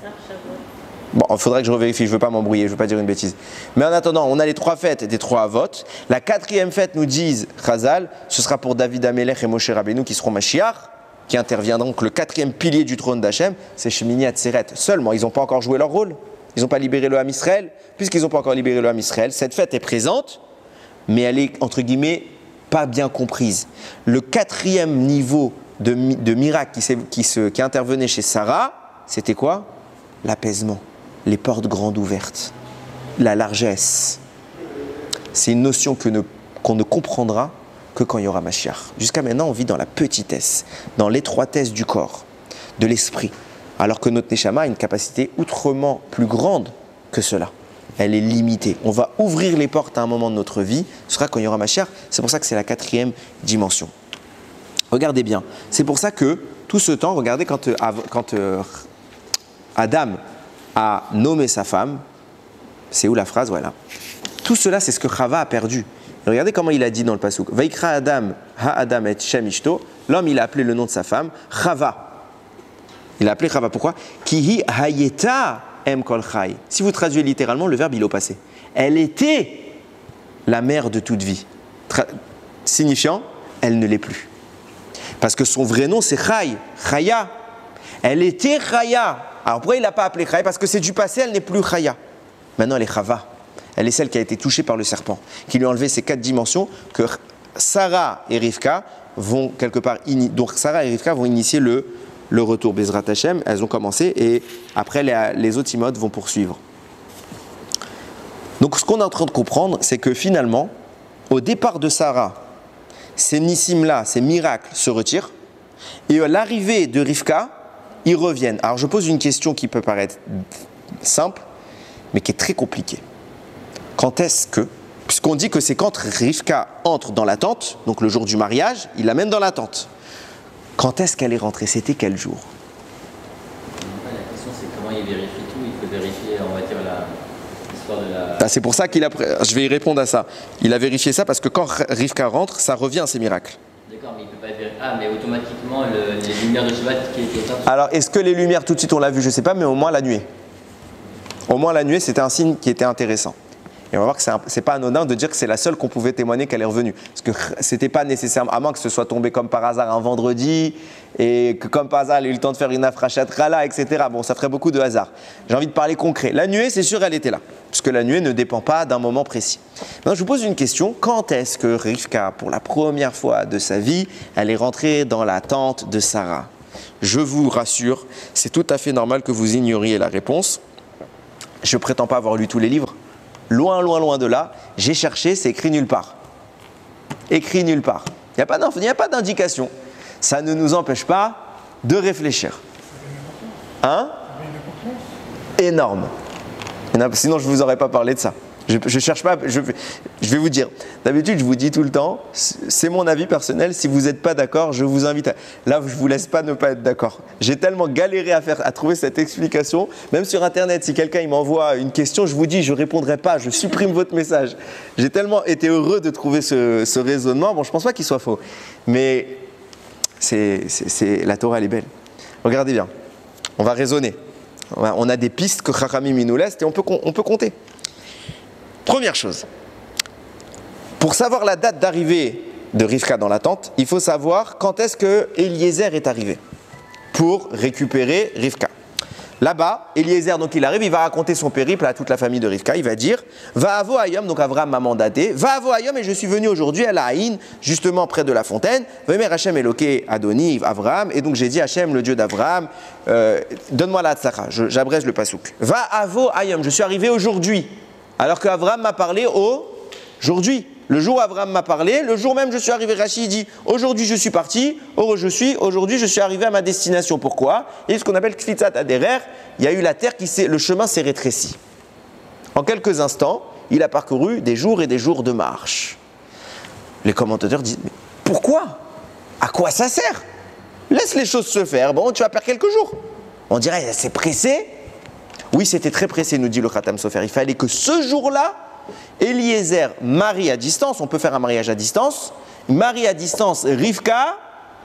Bon, il faudrait que je revérifie, je ne veux pas m'embrouiller, je ne veux pas dire une bêtise. Mais en attendant, on a les trois fêtes des trois Avot. La quatrième fête, nous disent Chazal, ce sera pour David Amelech et Moshe Rabbeinu qui seront Mashiach, qui interviendront. Donc le quatrième pilier du trône d'Hachem, c'est Shmini Atzeret. Seulement, ils n'ont pas encore joué leur rôle. Ils n'ont pas libéré le Ham Israël. Puisqu'ils n'ont pas encore libéré le Ham Israël, cette fête est présente, mais elle est, entre guillemets, pas bien comprise. Le quatrième niveau de, de miracle qui, qui, se, qui intervenait chez Sarah, c'était quoi? L'apaisement, les portes grandes ouvertes, la largesse. C'est une notion que ne, qu'on ne comprendra que quand il y aura Mashiach. Jusqu'à maintenant, on vit dans la petitesse, dans l'étroitesse du corps, de l'esprit, alors que notre Neshama a une capacité outrement plus grande que cela. Elle est limitée. On va ouvrir les portes à un moment de notre vie, ce sera quand il y aura Mashiach. C'est pour ça que c'est la quatrième dimension. Regardez bien. C'est pour ça que tout ce temps, regardez quand, euh, quand euh, Adam a nommé sa femme, c'est où la phrase? Voilà. Tout cela, c'est ce que Chava a perdu. Et regardez comment il a dit dans le pasuk. Vaikra Adam ha-Adam et Shem Ishto. L'homme, il a appelé le nom de sa femme Chava. Il a appelé Chava. Pourquoi? Kihi hayeta em kol chai. Si vous traduisez littéralement, le verbe il est au passé. Elle était la mère de toute vie. Tra- signifiant, elle ne l'est plus. Parce que son vrai nom c'est Chai, Chaya. Elle était Chaya. Alors pourquoi il ne l'a pas appelée Chaya? Parce que c'est du passé, elle n'est plus Chaya. Maintenant elle est Chava. Elle est celle qui a été touchée par le serpent, qui lui a enlevé ces quatre dimensions que Sarah et Rivka vont quelque part ini- donc Sarah et Rivka vont initier le le retour Bezrat Hashem, elles ont commencé et après les, les autres imodes vont poursuivre. Donc ce qu'on est en train de comprendre, c'est que finalement, au départ de Sarah, ces nissim-là, ces miracles se retirent et à l'arrivée de Rivka, ils reviennent. Alors je pose une question qui peut paraître simple, mais qui est très compliquée. Quand est-ce que, puisqu'on dit que c'est quand Rivka entre dans la tente, donc le jour du mariage, il l'amène dans la tente. Quand est-ce qu'elle est rentrée? C'était quel jour? La question c'est comment il vérifie tout. Il faut vérifier, on va dire, la, l'histoire de la... Ah, c'est pour ça qu'il a... Je vais y répondre à ça. Il a vérifié ça parce que quand Rivka rentre, ça revient ces miracles. D'accord, mais il ne peut pas vérifier. Ah, mais automatiquement, le, les lumières de Shabbat qui étaient éteintes. Alors, est-ce que les lumières, tout de suite, on l'a vu? Je ne sais pas, mais au moins la nuée. Au moins la nuée, c'était un signe qui était intéressant. Et on va voir que ce n'est pas anodin de dire que c'est la seule qu'on pouvait témoigner qu'elle est revenue. Parce que ce n'était pas nécessairement, à moins que ce soit tombé comme par hasard un vendredi, et que comme par hasard, elle a eu le temps de faire une afrachat rala, et cetera. Bon, ça ferait beaucoup de hasard. J'ai envie de parler concret. La nuée, c'est sûr, elle était là. Puisque la nuée ne dépend pas d'un moment précis. Maintenant, je vous pose une question. Quand est-ce que Rivka, pour la première fois de sa vie, elle est rentrée dans la tente de Sarah? Je vous rassure, c'est tout à fait normal que vous ignoriez la réponse. Je ne prétends pas avoir lu tous les livres. Loin, loin, loin de là, j'ai cherché, c'est écrit nulle part. Écrit nulle part. Il n'y a pas d'indication. Ça ne nous empêche pas de réfléchir. Hein? Énorme. Sinon, je ne vous aurais pas parlé de ça. Je ne cherche pas, je, je vais vous dire. D'habitude, je vous dis tout le temps, c'est mon avis personnel. Si vous n'êtes pas d'accord, je vous invite à... Là, je ne vous laisse pas ne pas être d'accord. J'ai tellement galéré à, faire, à trouver cette explication. Même sur Internet, si quelqu'un il m'envoie une question, je vous dis, je ne répondrai pas, je supprime votre message. J'ai tellement été heureux de trouver ce, ce raisonnement. Bon, je ne pense pas qu'il soit faux. Mais c'est, c'est, c'est, la Torah, elle est belle. Regardez bien. On va raisonner. On a des pistes que Chachamim nous laisse et on peut, on peut compter. Première chose, pour savoir la date d'arrivée de Rivka dans la tente, il faut savoir quand est-ce que Eliezer est arrivé pour récupérer Rivka. là-bas, Eliezer, donc il arrive, il va raconter son périple à toute la famille de Rivka. Il va dire, va avo Ayom, donc Avram m'a mandaté, va avo Ayom, et je suis venu aujourd'hui à la Haïn, justement près de la fontaine. Vemer Hachem Eloké Adoni Avram, et donc j'ai dit Hachem, le Dieu d'Avram, euh, donne-moi la tzaka, j'abrège le pasouk. Va avo Ayom, je suis arrivé aujourd'hui, alors que Avram m'a parlé aujourd'hui. Le jour où Avram m'a parlé, le jour même je suis arrivé, Rachid dit, aujourd'hui je suis parti, heureux je suis, aujourd'hui je suis arrivé à ma destination. Pourquoi? Il y a ce qu'on appelle Kfitzat Aderer, il y a eu la terre qui s'est, le chemin s'est rétréci. En quelques instants, il a parcouru des jours et des jours de marche. Les commentateurs disent, mais pourquoi? À quoi ça sert? Laisse les choses se faire, bon tu vas perdre quelques jours. On dirait, c'est pressé. Oui, c'était très pressé, nous dit le Khatam Sofer. Il fallait que ce jour-là, Eliezer marie à distance, on peut faire un mariage à distance, marie à distance Rivka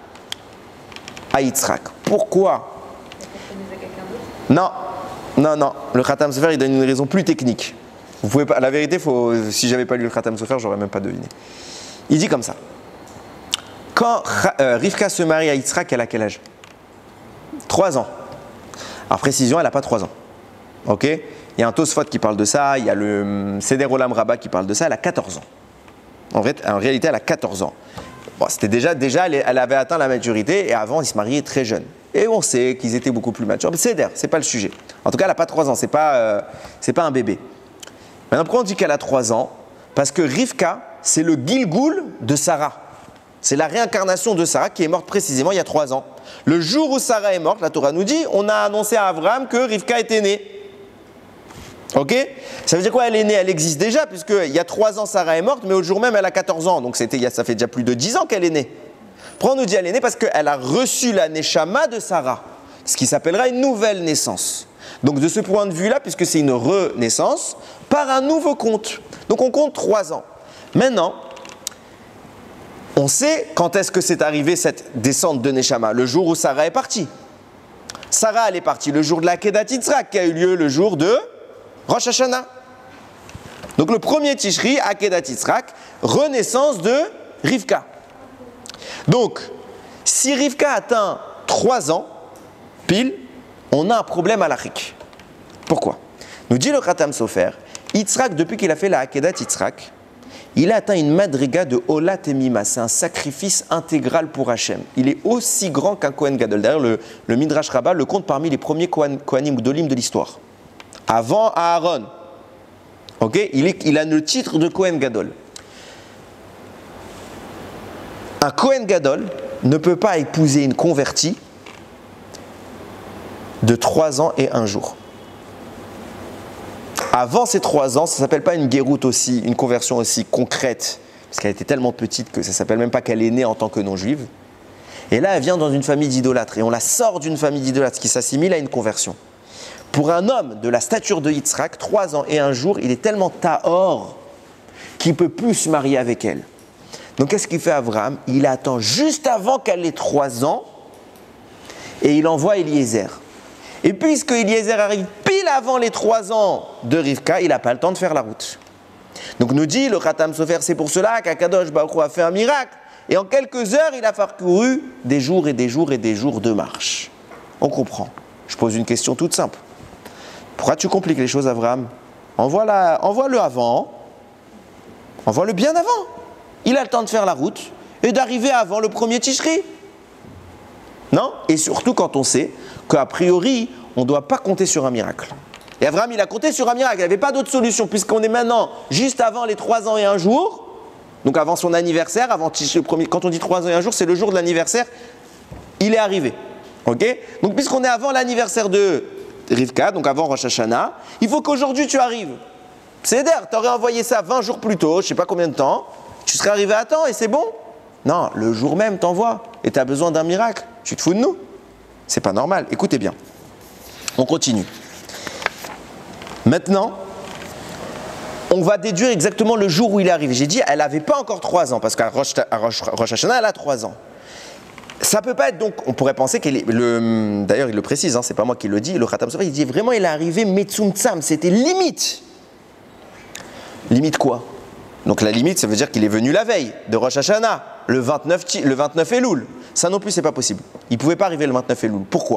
à Yitzhak. Pourquoi? Non, non, non. Le Khatam Sofer, il donne une raison plus technique. Vous pouvez pas, la vérité, faut, si j'avais pas lu le Khatam Sofer, j'aurais même pas deviné. Il dit comme ça. Quand euh, Rivka se marie à Yitzhak, elle a quel âge? Trois ans. Alors précision, elle n'a pas trois ans. Ok? Il y a un Tosfot qui parle de ça, il y a le Seder Olam Rabbah qui parle de ça, elle a quatorze ans. En, fait, en réalité, elle a quatorze ans. Bon, c'était déjà, déjà elle, elle avait atteint la maturité et avant, ils se mariaient très jeunes. Et on sait qu'ils étaient beaucoup plus matures. Mais Seder, c'est pas le sujet. En tout cas, elle n'a pas trois ans, c'est pas, euh, c'est pas un bébé. Maintenant, pourquoi on dit qu'elle a trois ans? Parce que Rivka, c'est le Gilgoul de Sarah. C'est la réincarnation de Sarah qui est morte précisément il y a trois ans. Le jour où Sarah est morte, la Torah nous dit, on a annoncé à Abraham que Rivka était née. Ok? Ça veut dire quoi? Elle est née, elle existe déjà, puisqu'il y a trois ans, Sarah est morte, mais au jour même, elle a quatorze ans. Donc c'était, ça fait déjà plus de dix ans qu'elle est née. Pourquoi on nous dit qu'elle est née? Parce qu'elle a reçu la Neshama de Sarah, ce qui s'appellera une nouvelle naissance. Donc de ce point de vue-là, puisque c'est une renaissance, par un nouveau compte. Donc on compte trois ans. Maintenant, on sait quand est-ce que c'est arrivé cette descente de Neshama, le jour où Sarah est partie. Sarah, elle est partie le jour de la Kedat Yitzhak, qui a eu lieu le jour de Rosh Hashanah. Donc le premier Tishri, Akedat Yitzhak, renaissance de Rivka. Donc, si Rivka atteint trois ans, pile, on a un problème à l'Achik. Pourquoi? Nous dit le Khatam Sofer, Yitzhak, depuis qu'il a fait la Akedat Yitzhak, il a atteint une madriga de Olat et Mima, c'est un sacrifice intégral pour Hachem. Il est aussi grand qu'un Kohen Gadol. D'ailleurs, le, le Midrash Rabbah le compte parmi les premiers Kohanim Gdolim de l'histoire. Avant Aaron, okay, il, est, il a le titre de Kohen Gadol. Un Kohen Gadol ne peut pas épouser une convertie de trois ans et un jour. Avant ces trois ans, ça ne s'appelle pas une guéroute aussi, une conversion aussi concrète, parce qu'elle était tellement petite que ça ne s'appelle même pas qu'elle est née en tant que non-juive. Et là, elle vient dans une famille d'idolâtres, et on la sort d'une famille d'idolâtres, qui s'assimile à une conversion. Pour un homme de la stature de Yitzhak, trois ans et un jour, il est tellement tahor qu'il ne peut plus se marier avec elle. Donc qu'est-ce qu'il fait Abraham? Il attend juste avant qu'elle ait trois ans et il envoie Eliezer. Et puisque Eliezer arrive pile avant les trois ans de Rivka, il n'a pas le temps de faire la route. Donc nous dit le Khatam Sofer, c'est pour cela qu'Akadosh Baruch Hu a fait un miracle. Et en quelques heures, il a parcouru des jours et des jours et des jours de marche. On comprend. Je pose une question toute simple. Pourquoi tu compliques les choses, Abraham? Envoie-la, envoie-le avant. Envoie-le bien avant. Il a le temps de faire la route et d'arriver avant le premier Tishri. Non? Et surtout quand on sait qu'a priori, on ne doit pas compter sur un miracle. Et Abraham, il a compté sur un miracle. Il n'y avait pas d'autre solution puisqu'on est maintenant juste avant les trois ans et un jour. Donc avant son anniversaire, avant Tishri, le premier, quand on dit trois ans et un jour, c'est le jour de l'anniversaire. Il est arrivé. Ok? Donc puisqu'on est avant l'anniversaire de Rivka, donc avant Rosh Hashanah, il faut qu'aujourd'hui tu arrives. C'est d'air, tu aurais envoyé ça vingt jours plus tôt, je ne sais pas combien de temps, tu serais arrivé à temps et c'est bon. Non, le jour même t'envoies et tu as besoin d'un miracle. Tu te fous de nous? C'est pas normal. Écoutez bien. On continue. Maintenant, on va déduire exactement le jour où il est arrivé. J'ai dit, elle n'avait pas encore trois ans, parce qu'à Rosh, Rosh, Rosh Hashanah, elle a trois ans. Ça peut pas être donc, on pourrait penser qu'elle est, le, d'ailleurs il le précise, hein, c'est pas moi qui le dis, le Khatam Sofer, il dit vraiment il est arrivé Metzum Tsam, c'était limite. Limite quoi? Donc la limite, ça veut dire qu'il est venu la veille de Rosh Hashanah, le vingt-neuf, le vingt-neuf Elul. Ça non plus, c'est pas possible. Il pouvait pas arriver le vingt-neuf Elul. Pourquoi?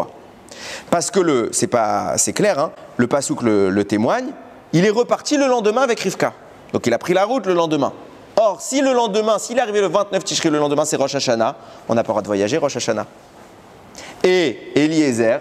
Parce que le, c'est pas, c'est clair, hein, le pasouk le, le témoigne, il est reparti le lendemain avec Rivka. Donc il a pris la route le lendemain. Or, si le lendemain, s'il est arrivé le vingt-neuf Tishri, le lendemain c'est Rosh Hashanah, on n'a pas le droit de voyager, Rosh Hashanah. Et Eliezer,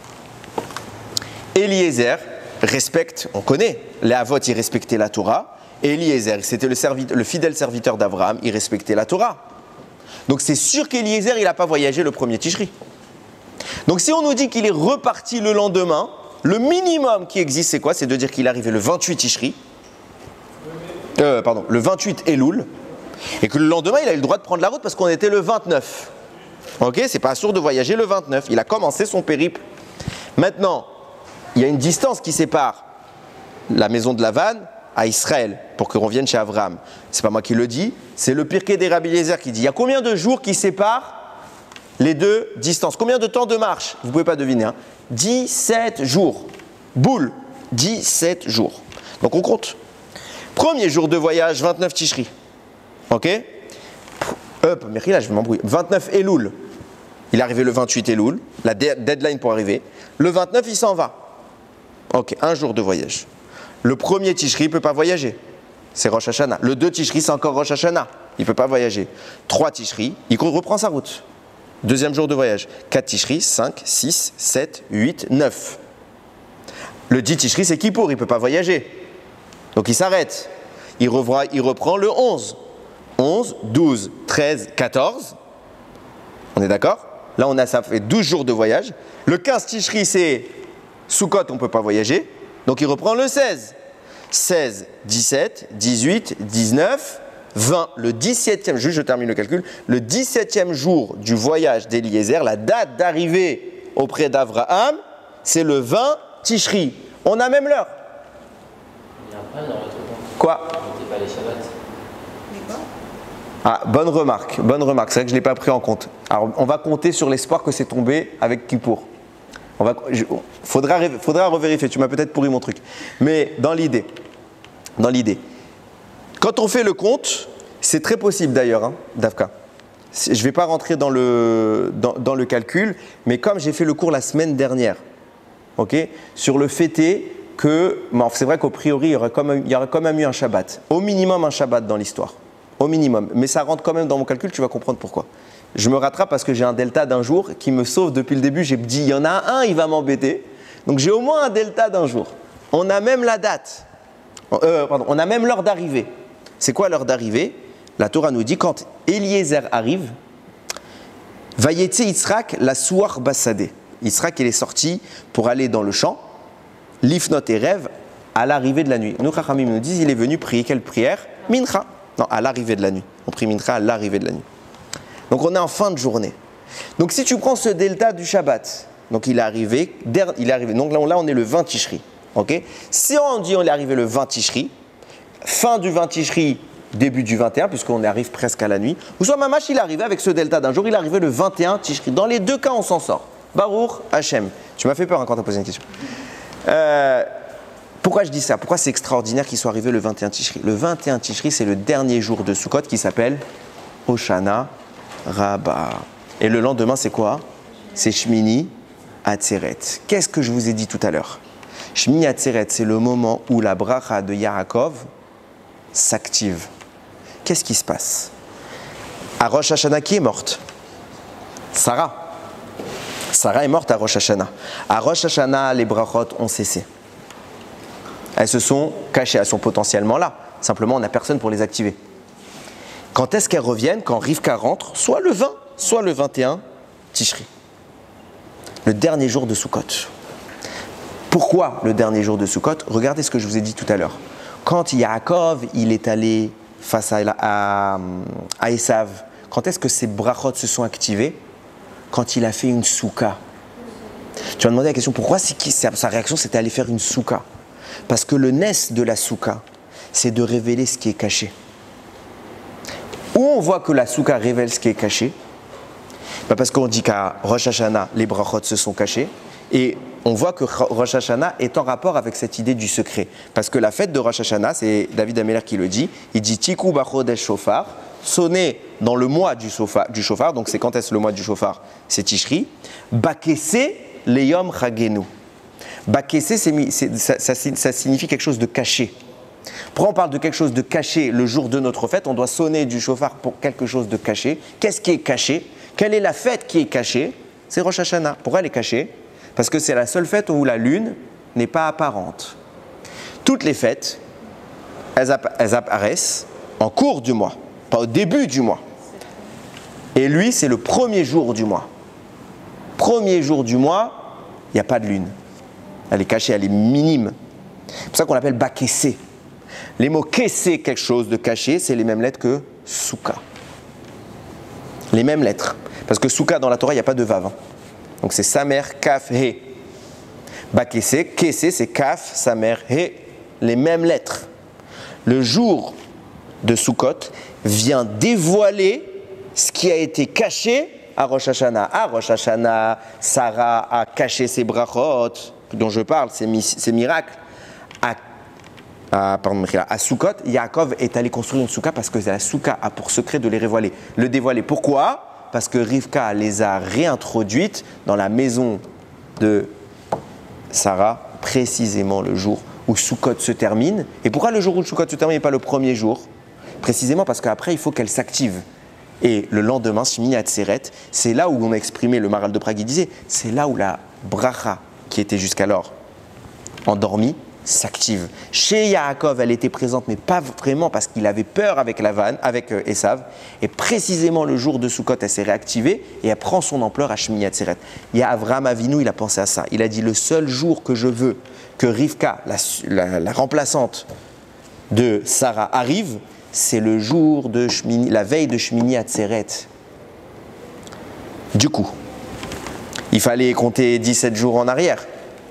Eliezer respecte, on connaît, les Avot, il respectait la Torah. Et Eliezer, c'était le, le fidèle serviteur d'Abraham, il respectait la Torah. Donc c'est sûr qu'Eliezer, il n'a pas voyagé le premier Tishri. Donc si on nous dit qu'il est reparti le lendemain, le minimum qui existe, c'est quoi? C'est de dire qu'il est arrivé le vingt-huit Tishri, euh, pardon, le vingt-huit Elul, et que le lendemain, il a eu le droit de prendre la route parce qu'on était le vingt-neuf. Ok, c'est pas sûr de voyager le vingt-neuf. Il a commencé son périple. Maintenant, il y a une distance qui sépare la maison de Lavan à Israël pour qu'on revienne chez Abraham. C'est pas moi qui le dis, c'est le Pirkei des Rabbi Eliezer qui dit il y a combien de jours qui séparent les deux distances? Combien de temps de marche? Vous ne pouvez pas deviner. Hein. dix-sept jours. Boule. dix-sept jours. Donc on compte. Premier jour de voyage, vingt-neuf Tishri. Ok? Hop, mais là je vais m'embrouiller. vingt-neuf Elul. Il est arrivé le vingt-huit Elul. La deadline pour arriver. Le vingt-neuf, il s'en va. Ok, un jour de voyage. Le premier Tishri ne peut pas voyager. C'est Rosh Hashanah. Le deux Tishri, c'est encore Rosh Hashanah. Il ne peut pas voyager. trois Tishri, il reprend sa route. Deuxième jour de voyage. quatre Tishri, cinq, six, sept, huit, neuf. Le dix Tishri, c'est Kippour, il ne peut pas voyager. Donc il s'arrête. Il, revra, il reprend le onze. onze, douze, treize, quatorze. On est d'accord? Là, on a, ça fait douze jours de voyage. Le quinze Tishri, c'est Sukkot, on ne peut pas voyager. Donc il reprend le seize. seize, dix-sept, dix-huit, dix-neuf, vingt. Le dix-septième, juste je termine le calcul, le dix-septième jour du voyage d'Eliezer, la date d'arrivée auprès d'Abraham, c'est le vingt Tishri. On a même l'heure. Il y a un problème dans votre compte. Quoi? Vous ne pas les Shabbats. Ah, bonne remarque, bonne remarque. C'est vrai que je ne l'ai pas pris en compte. Alors, on va compter sur l'espoir que c'est tombé avec Kippour. On va, je, faudra, faudra revérifier. Tu m'as peut-être pourri mon truc. Mais dans l'idée, dans l'idée, quand on fait le compte, c'est très possible d'ailleurs, hein, Davka. Je ne vais pas rentrer dans le, dans, dans le calcul, mais comme j'ai fait le cours la semaine dernière, okay, sur le fait que, c'est vrai qu'au priori, il y aurait quand même, il y aurait quand même eu un Shabbat. Au minimum un Shabbat dans l'histoire. Au minimum. Mais ça rentre quand même dans mon calcul, tu vas comprendre pourquoi. Je me rattrape parce que j'ai un delta d'un jour qui me sauve depuis le début. J'ai dit, il y en a un, il va m'embêter. Donc j'ai au moins un delta d'un jour. On a même la date. Euh, pardon, on a même l'heure d'arrivée. C'est quoi l'heure d'arrivée? La Torah nous dit, quand Eliezer arrive, Vayetse Yitzhak la Suar Bassadeh. Yitzhak, il est sorti pour aller dans le champ. Lifnot et rêve à l'arrivée de la nuit. Nous, Chachamim nous disent, il est venu prier quelle prière? Mincha. Non, à l'arrivée de la nuit. On prie Mincha à l'arrivée de la nuit. Donc on est en fin de journée. Donc si tu prends ce delta du Shabbat, donc il est arrivé, il est arrivé. Donc là, on est le vingt Tishri. Okay, si on dit on est arrivé le vingt Tishri, fin du vingt Tishri, début du vingt et un, puisqu'on arrive presque à la nuit, ou soit Mamash, il est arrivé avec ce delta d'un jour, il est arrivé le vingt et un Tishri. Dans les deux cas, on s'en sort. Baruch Hashem. Tu m'as fait peur hein, quand tu as posé une question. Euh, pourquoi je dis ça? Pourquoi c'est extraordinaire qu'il soit arrivé le vingt et un Tishri? Le vingt et un Tishri, c'est le dernier jour de Sukkot qui s'appelle Hoshana Rabbah. Et le lendemain, c'est quoi? C'est Shmini Atzeret. Qu'est-ce que je vous ai dit tout à l'heure? Shmini Atzeret, c'est le moment où la bracha de Yaakov s'active. Qu'est-ce qui se passe? À Rosh Hashanah, qui est morte? Sarah. Sarah est morte à Rosh Hashanah. À Rosh Hashanah, les brachot ont cessé. Elles se sont cachées, elles sont potentiellement là. Simplement, on n'a personne pour les activer. Quand est-ce qu'elles reviennent? Quand Rivka rentre, soit le vingt, soit le vingt et un Tishri. Le dernier jour de Sukkot. Pourquoi le dernier jour de Sukkot? Regardez ce que je vous ai dit tout à l'heure. Quand Yaakov, il est allé face à, à, à Esav, quand est-ce que ces brachot se sont activés? Quand il a fait une souka. Tu vas demander la question, pourquoi c'est qui, sa réaction c'était aller faire une souka? Parce que le nes de la souka, c'est de révéler ce qui est caché. Où on voit que la souka révèle ce qui est caché? Bah parce qu'on dit qu'à Rosh Hashanah, les brachot se sont cachés. Et on voit que Rosh Hashanah est en rapport avec cette idée du secret. Parce que la fête de Rosh Hashanah, c'est David Ameller qui le dit, il dit Tiku Bachodesh Shofar, sonner dans le mois du shofar, du shofar, donc c'est quand est-ce le mois du shofar? C'est Tishri. Bakese leyom chagenu. Bakessé, ça, ça, ça signifie quelque chose de caché. Pourquoi on parle de quelque chose de caché le jour de notre fête? On doit sonner du chauffard pour quelque chose de caché. Qu'est-ce qui est caché? Quelle est la fête qui est cachée? C'est Rosh Hashanah. Pourquoi elle est cachée? Parce que c'est la seule fête où la lune n'est pas apparente. Toutes les fêtes, elles, app elles apparaissent en cours du mois, pas au début du mois. Et lui, c'est le premier jour du mois. Premier jour du mois, il n'y a pas de lune. Elle est cachée, elle est minime. C'est pour ça qu'on l'appelle bakessé. Les mots kessé, quelque chose de caché, c'est les mêmes lettres que souka. Les mêmes lettres. Parce que souka dans la Torah, il n'y a pas de vav. Hein. Donc c'est samer, kaf, he. Bakessé, kessé, c'est kaf, samer, he. Les mêmes lettres. Le jour de Sukkot vient dévoiler ce qui a été caché à Rosh Hashanah. À Rosh Hashanah, Sarah a caché ses brachot, dont je parle, ces, ces miracles. À, à, pardon, à Sukkot, Yaakov est allé construire une souka parce que la souka a pour secret de les dévoiler. Le dévoiler. Pourquoi? Parce que Rivka les a réintroduites dans la maison de Sarah, précisément le jour où Sukkot se termine. Et pourquoi le jour où Sukkot se termine et pas le premier jour? Précisément parce qu'après, il faut qu'elle s'active. Et le lendemain, Shmini Atzeret, c'est là où on a exprimé, le Maral de Prague, il disait, c'est là où la bracha, qui était jusqu'alors endormie, s'active. Chez Yaakov, elle était présente, mais pas vraiment parce qu'il avait peur avec Lavan, avec euh, Esav. Et précisément le jour de Sukkot, elle s'est réactivée et elle prend son ampleur à Shmini Atzeret. Il y a Avraham Avinu, il a pensé à ça. Il a dit, le seul jour que je veux que Rivka, la, la, la remplaçante de Sarah, arrive, c'est le jour de Shmini, la veille de Shmini Atzeret. Du coup, il fallait compter dix-sept jours en arrière.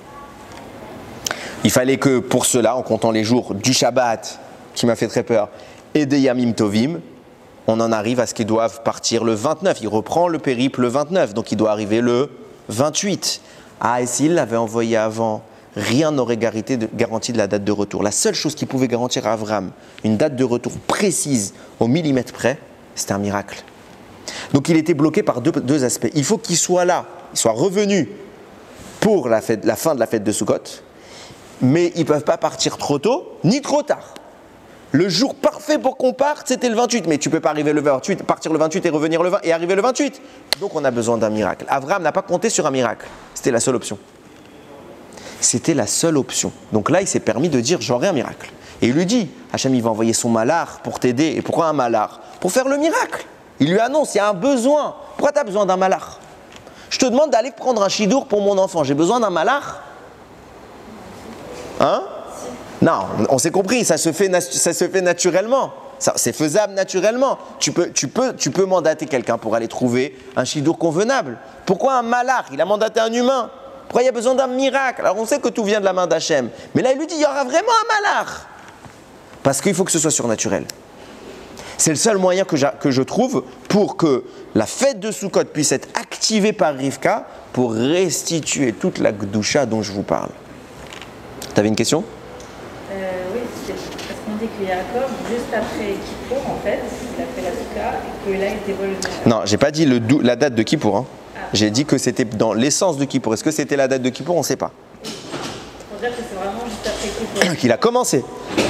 Il fallait que pour cela, en comptant les jours du Shabbat, qui m'a fait très peur, et des Yamim Tovim, on en arrive à ce qu'ils doivent partir le vingt-neuf. Il reprend le périple le vingt-neuf, donc il doit arriver le vingt-huit. Ah, et s'il l'avait envoyé avant, rien n'aurait garanti de la date de retour. La seule chose qui pouvait garantir à Avram une date de retour précise au millimètre près, c'était un miracle. Donc il était bloqué par deux, deux aspects. Il faut qu'il soit là, il soit revenu pour la, fête, la fin de la fête de Sukkot, mais ils ne peuvent pas partir trop tôt ni trop tard. Le jour parfait pour qu'on parte, c'était le vingt-huit, mais tu ne peux pas arriver le vingt-huit, partir le vingt-huit et revenir le vingt et arriver le vingt-huit. Donc on a besoin d'un miracle. Avram n'a pas compté sur un miracle, c'était la seule option. C'était la seule option. Donc là, il s'est permis de dire, j'aurai un miracle. Et il lui dit, Hachem, il va envoyer son malard pour t'aider. Et pourquoi un malard? Pour faire le miracle. Il lui annonce, il y a un besoin. Pourquoi tu as besoin d'un malard? Je te demande d'aller prendre un chidour pour mon enfant. J'ai besoin d'un malard? Hein? Non, on s'est compris, ça se fait, ça se fait naturellement. C'est faisable naturellement. Tu peux, tu peux, tu peux mandater quelqu'un pour aller trouver un chidour convenable. Pourquoi un malard? Il a mandaté un humain. Pourquoi il y a besoin d'un miracle? Alors on sait que tout vient de la main d'Hachem. Mais là il lui dit, il y aura vraiment un malard. Parce qu'il faut que ce soit surnaturel. C'est le seul moyen que, que je trouve pour que la fête de Sukkot puisse être activée par Rivka pour restituer toute la Gdusha dont je vous parle. Tu avais une question? euh, Oui, parce qu'on dit que Yaakov, juste après Kippour, en fait, il a fait la Souka et que là il dévoile le... Non, j'ai pas dit le, la date de Kippour. Hein. J'ai dit que c'était dans l'essence de Kippour. Est-ce que c'était la date de Kippour? On ne sait pas. Pour dire que c'est vraiment juste après Kippour. Qu'il a commencé.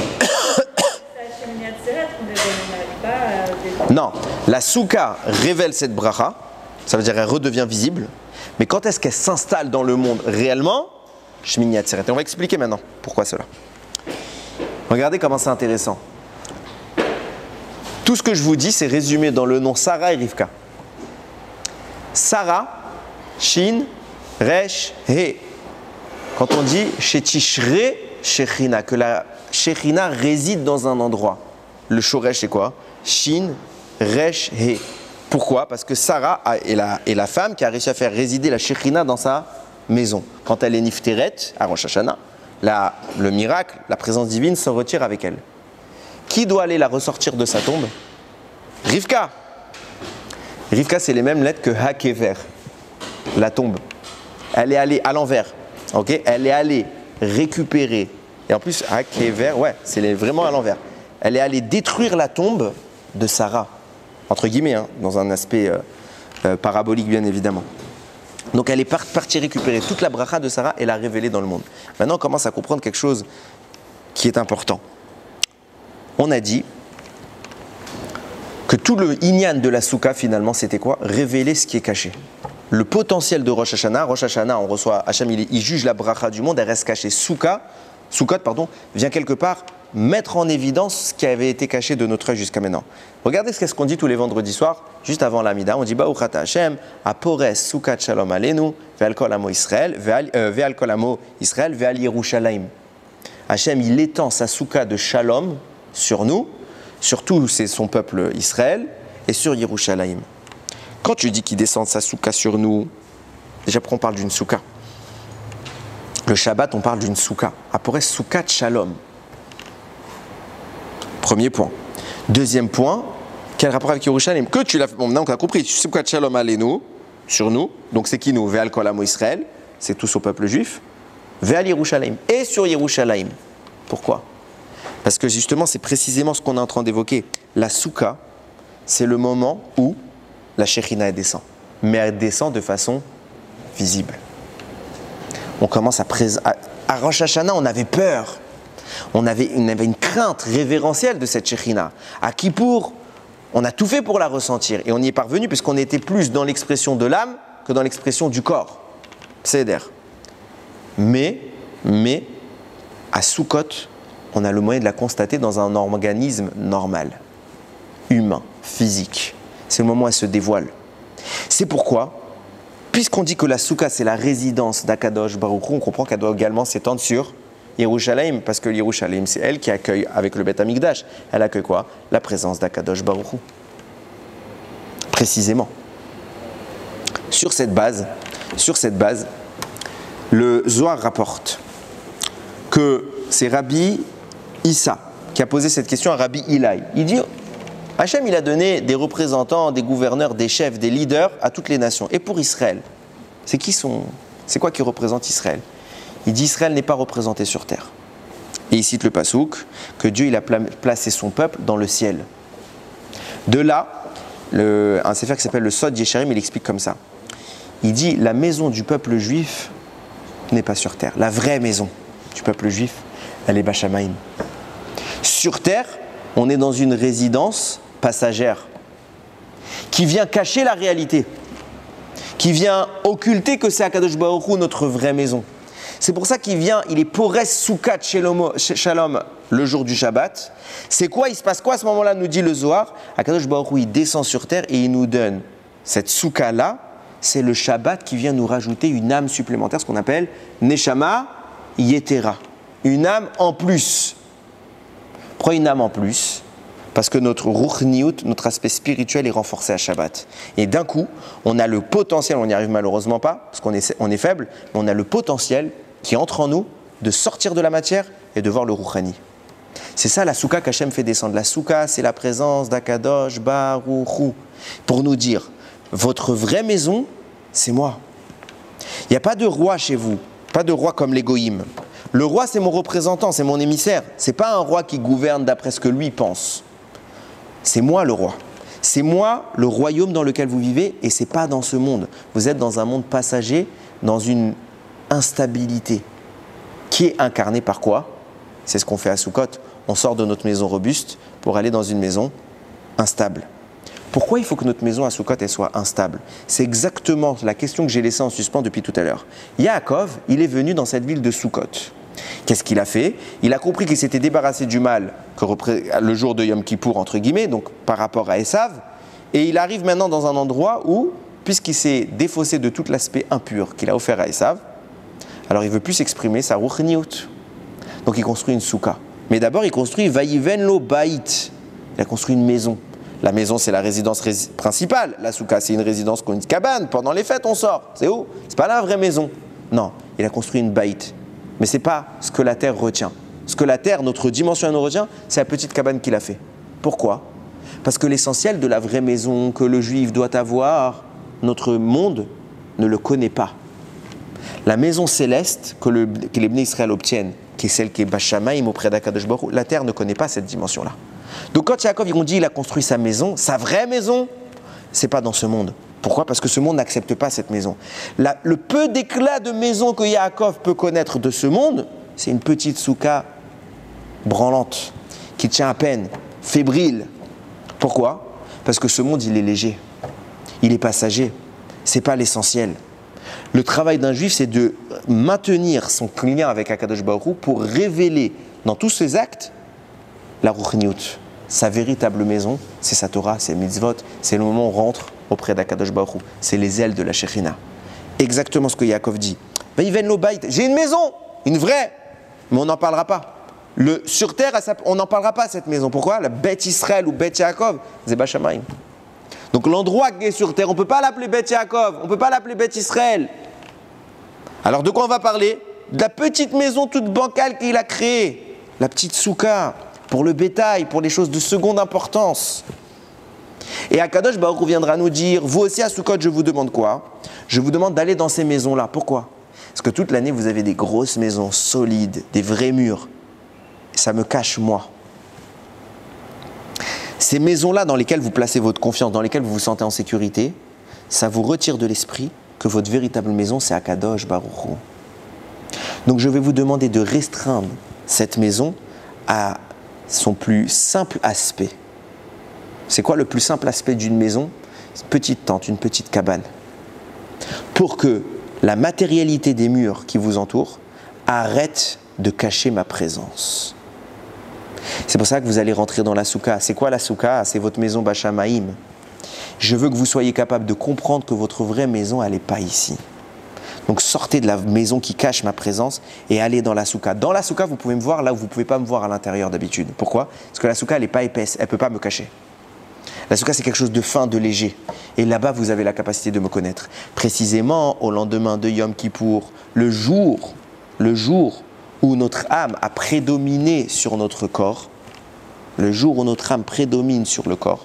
Non, la souka révèle cette bracha. Ça veut dire qu'elle redevient visible. Mais quand est-ce qu'elle s'installe dans le monde réellement? Shmini Atzeret. Et on va expliquer maintenant pourquoi cela. Regardez comment c'est intéressant. Tout ce que je vous dis, c'est résumé dans le nom Sarah et Rivka. Sarah, Shin, Resh, He. Quand on dit Shetishre, Shechina, que la Shechina réside dans un endroit. Le Shoresh, c'est quoi? Shin, Resh, He. Pourquoi? Parce que Sarah est la, est la femme qui a réussi à faire résider la Shechina dans sa maison. Quand elle est Nifteret, à Rosh Hashanah, la, le miracle, la présence divine se retire avec elle. Qui doit aller la ressortir de sa tombe? Rivka. Rivka, c'est les mêmes lettres que Hakever, la tombe. Elle est allée à l'envers. Okay? Elle est allée récupérer. Et en plus, Hakever, ouais, c'est vraiment à l'envers. Elle est allée détruire la tombe de Sarah. Entre guillemets, hein, dans un aspect euh, euh, parabolique, bien évidemment. Donc elle est partie récupérer toute la bracha de Sarah et la révéler dans le monde. Maintenant on commence à comprendre quelque chose qui est important. On a dit que tout le inyan de la souka finalement c'était quoi? Révéler ce qui est caché. Le potentiel de Rosh Hashanah, Rosh Hashanah on reçoit, Hachem il, il juge la bracha du monde, elle reste cachée. Souka, Soukot pardon, vient quelque part mettre en évidence ce qui avait été caché de notre œil jusqu'à maintenant. Regardez ce qu'est-ce qu'on dit tous les vendredis soirs, juste avant l'Amida. On dit Baruch ata Hashem, apores Soukat Shalom Aleinu, ve'al kol amo Israël, ve'al kol amo Israël, ve'al Yerushalayim. Hashem, il étend sa Souka de Shalom sur nous, sur tout son peuple Israël et sur Yerushalayim. Quand tu dis qu'il descend sa Souka sur nous, déjà pourquoi on parle d'une Souka? Le Shabbat, on parle d'une Souka. Apores Soukat Shalom. Premier point. Deuxième point, quel rapport avec Yerushalayim? Que tu l'as, bon, maintenant on a compris, Soukat Shalom Aleinu, sur nous, donc c'est qui nous? Ve'al kol amo Israël, c'est tous au peuple juif. Ve'al Yerushalayim, et sur Yerushalayim. Pourquoi? Parce que justement, c'est précisément ce qu'on est en train d'évoquer. La Souka, c'est le moment où la Shekhinah descend. Mais elle descend de façon visible. On commence à présenter. À Rosh Hashanah, on avait peur. On avait, on avait une crainte révérentielle de cette Shekhinah. À Kippour, on a tout fait pour la ressentir. Et on y est parvenu puisqu'on était plus dans l'expression de l'âme que dans l'expression du corps. Seder. Mais, mais, à Sukkot, on a le moyen de la constater dans un organisme normal, humain, physique. C'est le moment où elle se dévoile. C'est pourquoi, puisqu'on dit que la Souka, c'est la résidence d'Akadosh Baruch Hu, on comprend qu'elle doit également s'étendre sur Yerushalayim, parce que Yerushalayim, c'est elle qui accueille, avec le Beth Amikdash, elle accueille quoi? La présence d'Akadosh Baruch Hu. Précisément. Sur cette base, sur cette base, le Zohar rapporte que c'est Rabbi Issa qui a posé cette question à Rabbi Ilaï. Il dit, Hachem, il a donné des représentants, des gouverneurs, des chefs, des leaders à toutes les nations. Et pour Israël, c'est qui sont, c'est quoi qui représente Israël? Il dit Israël n'est pas représenté sur terre. Et il cite le pasouk que Dieu il a placé son peuple dans le ciel. De là, le, un séfer qui s'appelle le Sod Yesharim, il explique comme ça. Il dit la maison du peuple juif n'est pas sur terre. La vraie maison du peuple juif, elle est Bashamaïm. Sur terre, on est dans une résidence passagère qui vient cacher la réalité, qui vient occulter que c'est Akadosh Baruch Hu notre vraie maison. C'est pour ça qu'il vient, il est Pores Soukat Shalom le jour du Shabbat. C'est quoi? Il se passe quoi à ce moment-là, nous dit le Zohar? Akadosh Baruch Hu, il descend sur terre et il nous donne cette Souka-là. C'est le Shabbat qui vient nous rajouter une âme supplémentaire, ce qu'on appelle Neshama Yetera. Une âme en plus. Pourquoi une âme en plus? Parce que notre Ruchniut, notre aspect spirituel est renforcé à Shabbat. Et d'un coup, on a le potentiel, on n'y arrive malheureusement pas, parce qu'on est, on est faible, mais on a le potentiel qui entre en nous de sortir de la matière et de voir le Ruchani. C'est ça la Souka qu'Hachem fait descendre. La Souka, c'est la présence d'Akadosh Baruch Hu. Pour nous dire, votre vraie maison, c'est moi. Il n'y a pas de roi chez vous, pas de roi comme les Goïm. Le roi, c'est mon représentant, c'est mon émissaire. Ce n'est pas un roi qui gouverne d'après ce que lui pense. C'est moi le roi. C'est moi le royaume dans lequel vous vivez et ce n'est pas dans ce monde. Vous êtes dans un monde passager, dans une instabilité qui est incarnée par quoi? C'est ce qu'on fait à Soukot. On sort de notre maison robuste pour aller dans une maison instable. Pourquoi il faut que notre maison à Soukot elle soit instable? C'est exactement la question que j'ai laissée en suspens depuis tout à l'heure. Yaakov, il est venu dans cette ville de Soukot. Qu'est-ce qu'il a fait? Il a compris qu'il s'était débarrassé du mal que le jour de Yom Kippour, entre guillemets, donc par rapport à Esav. Et il arrive maintenant dans un endroit où, puisqu'il s'est défaussé de tout l'aspect impur qu'il a offert à Esav, alors il ne veut plus s'exprimer sa Ruchniut. Donc il construit une souka. Mais d'abord, il construit Vayiven lo Baït. Il a construit une maison. La maison, c'est la résidence rés- principale. La souka, c'est une résidence qu'on dit cabane. Pendant les fêtes, on sort. C'est où? C'est pas la vraie maison. Non, il a construit une baït. Mais ce n'est pas ce que la terre retient. Ce que la terre, notre dimension à nous retient, c'est la petite cabane qu'il a fait. Pourquoi? Parce que l'essentiel de la vraie maison que le juif doit avoir, notre monde ne le connaît pas. La maison céleste que, le, que les Bnei Israël obtiennent, qui est celle qui est Bashamaïm auprès d'Akadosh Baruch Hu, la terre ne connaît pas cette dimension-là. Donc quand Yaakov, ils ont dit il a construit sa maison, sa vraie maison, c'est pas dans ce monde. Pourquoi? Parce que ce monde n'accepte pas cette maison. La, le peu d'éclat de maison que Yaakov peut connaître de ce monde, c'est une petite souka branlante, qui tient à peine, fébrile. Pourquoi? Parce que ce monde, il est léger, il est passager, ce n'est pas l'essentiel. Le travail d'un juif, c'est de maintenir son lien avec Akadosh Baruch Hu pour révéler dans tous ses actes la Ruchniut. Sa véritable maison, c'est sa Torah, c'est mitzvot, c'est le moment où on rentre auprès d'Akadosh Baruch Hu. C'est les ailes de la Shekhinah. Exactement ce que Yaakov dit. J'ai une maison, une vraie, mais on n'en parlera pas. Le, sur terre, on n'en parlera pas cette maison. Pourquoi? La Beth Israël ou Beth Yaakov, c'est Bashamayim. Donc l'endroit qui est sur terre, on ne peut pas l'appeler Beth Yaakov, on ne peut pas l'appeler Beth Israël. Alors de quoi on va parler? De la petite maison toute bancale qu'il a créée, la petite souka, pour le bétail, pour les choses de seconde importance. Et Akadosh Baruch Hu viendra nous dire, vous aussi à Sukkot, je vous demande quoi? Je vous demande d'aller dans ces maisons-là. Pourquoi? Parce que toute l'année, vous avez des grosses maisons solides, des vrais murs. Ça me cache moi. Ces maisons-là dans lesquelles vous placez votre confiance, dans lesquelles vous vous sentez en sécurité, ça vous retire de l'esprit que votre véritable maison, c'est Akadosh Baruch Hu. Donc je vais vous demander de restreindre cette maison à son plus simple aspect. C'est quoi le plus simple aspect d'une maison? Une petite tente, une petite cabane. Pour que la matérialité des murs qui vous entourent arrête de cacher ma présence. C'est pour ça que vous allez rentrer dans la souka. C'est quoi la souka? C'est votre maison Bashamaïm. Je veux que vous soyez capable de comprendre que votre vraie maison, elle n'est pas ici. Donc sortez de la maison qui cache ma présence et allez dans la souka. Dans la souka, vous pouvez me voir là où vous ne pouvez pas me voir à l'intérieur d'habitude. Pourquoi? Parce que la souka, elle n'est pas épaisse, elle ne peut pas me cacher. La souka, c'est quelque chose de fin, de léger. Et là-bas, vous avez la capacité de me connaître. Précisément, au lendemain de Yom Kippour, le jour, le jour où notre âme a prédominé sur notre corps, le jour où notre âme prédomine sur le corps,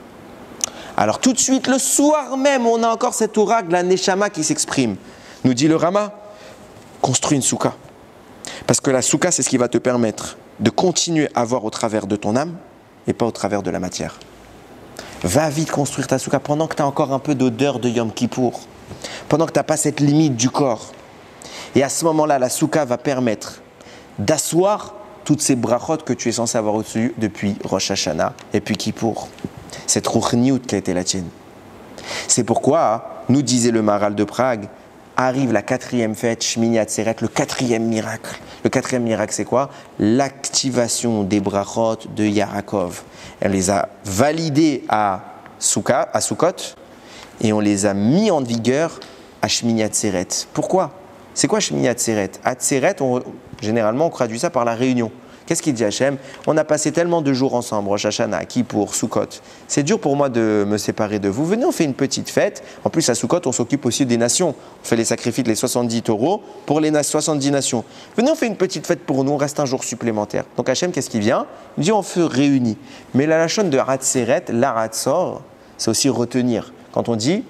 alors tout de suite, le soir même, on a encore cet oracle, la Neshama qui s'exprime. Nous dit le Rama, construis une souka. Parce que la souka, c'est ce qui va te permettre de continuer à voir au travers de ton âme et pas au travers de la matière. Va vite construire ta souka pendant que tu as encore un peu d'odeur de Yom Kippour, pendant que tu n'as pas cette limite du corps. Et à ce moment-là, la souka va permettre d'asseoir toutes ces brachot que tu es censé avoir au-dessus depuis Rosh Hashanah et puis Kippour. Cette Ruchniut qui a été la tienne. C'est pourquoi, nous disait le Maharal de Prague, arrive la quatrième fête, Shmini Atzeret, le quatrième miracle. Le quatrième miracle, c'est quoi? L'activation des brachot de Yaakov. Elle les a validés à, Souka, à Sukkot et on les a mis en vigueur à Shmini Atzeret. Pourquoi? C'est quoi Shmini Atzeret? Atzeret, on, généralement, on traduit ça par la réunion. Qu'est-ce qu'il dit Hachem? On a passé tellement de jours ensemble, Rosh Hashanah, Kippour, Sukkot. C'est dur pour moi de me séparer de vous. Venez, on fait une petite fête. En plus, à Sukkot, on s'occupe aussi des nations. On fait les sacrifices, les soixante-dix taureaux pour les soixante-dix nations. Venez, on fait une petite fête pour nous, on reste un jour supplémentaire. Donc Hachem, qu'est-ce qu'il vient? Il dit on se réunit. Mais la lachon de Hatzeret, l'Aratzor, c'est aussi retenir. Quand on dit,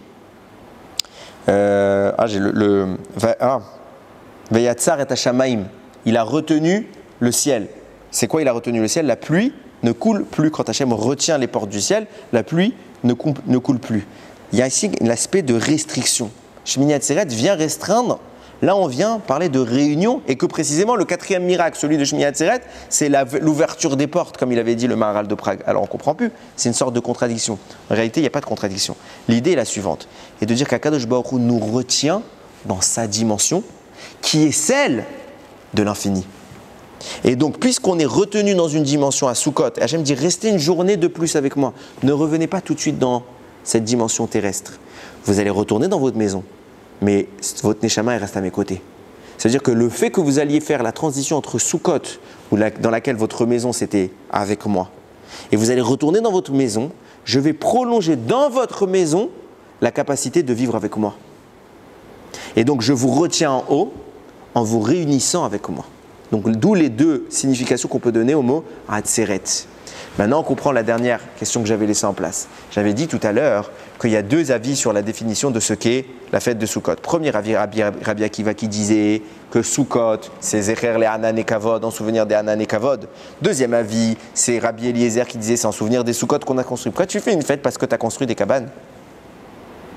euh, ah, j'ai le, le ah, Vayatzar et Hashamaim, il a retenu le ciel. C'est quoi il a retenu le ciel? La pluie ne coule plus. Quand Hachem retient les portes du ciel, la pluie ne, coule, ne coule plus. Il y a ici l'aspect de restriction. Shmini Atzeret vient restreindre. Là, on vient parler de réunion et que précisément le quatrième miracle, celui de Shmini Atzeret, c'est la, l'ouverture des portes, comme il avait dit le Maharal de Prague. Alors, on ne comprend plus. C'est une sorte de contradiction. En réalité, il n'y a pas de contradiction. L'idée est la suivante. Et de dire qu'Akadosh Baruch Hu nous retient dans sa dimension qui est celle de l'infini. Et donc, puisqu'on est retenu dans une dimension à Sukkot, Hachem dit restez une journée de plus avec moi. Ne revenez pas tout de suite dans cette dimension terrestre. Vous allez retourner dans votre maison, mais votre Neshama reste à mes côtés. C'est-à-dire que le fait que vous alliez faire la transition entre Sukkot, dans laquelle votre maison c'était avec moi, et vous allez retourner dans votre maison, je vais prolonger dans votre maison la capacité de vivre avec moi. Et donc, je vous retiens en haut en vous réunissant avec moi. Donc, d'où les deux significations qu'on peut donner au mot Atzeret. Maintenant, on comprend la dernière question que j'avais laissée en place. J'avais dit tout à l'heure qu'il y a deux avis sur la définition de ce qu'est la fête de Sukkot. Premier avis, Rabbi Akiva qui disait que Sukkot, c'est Zecher les Hanan et Kavod, en souvenir des Hanan et Kavod. Deuxième avis, c'est Rabbi Eliezer qui disait c'est en souvenir des Sukkot qu'on a construit. Pourquoi tu fais une fête parce que tu as construit des cabanes?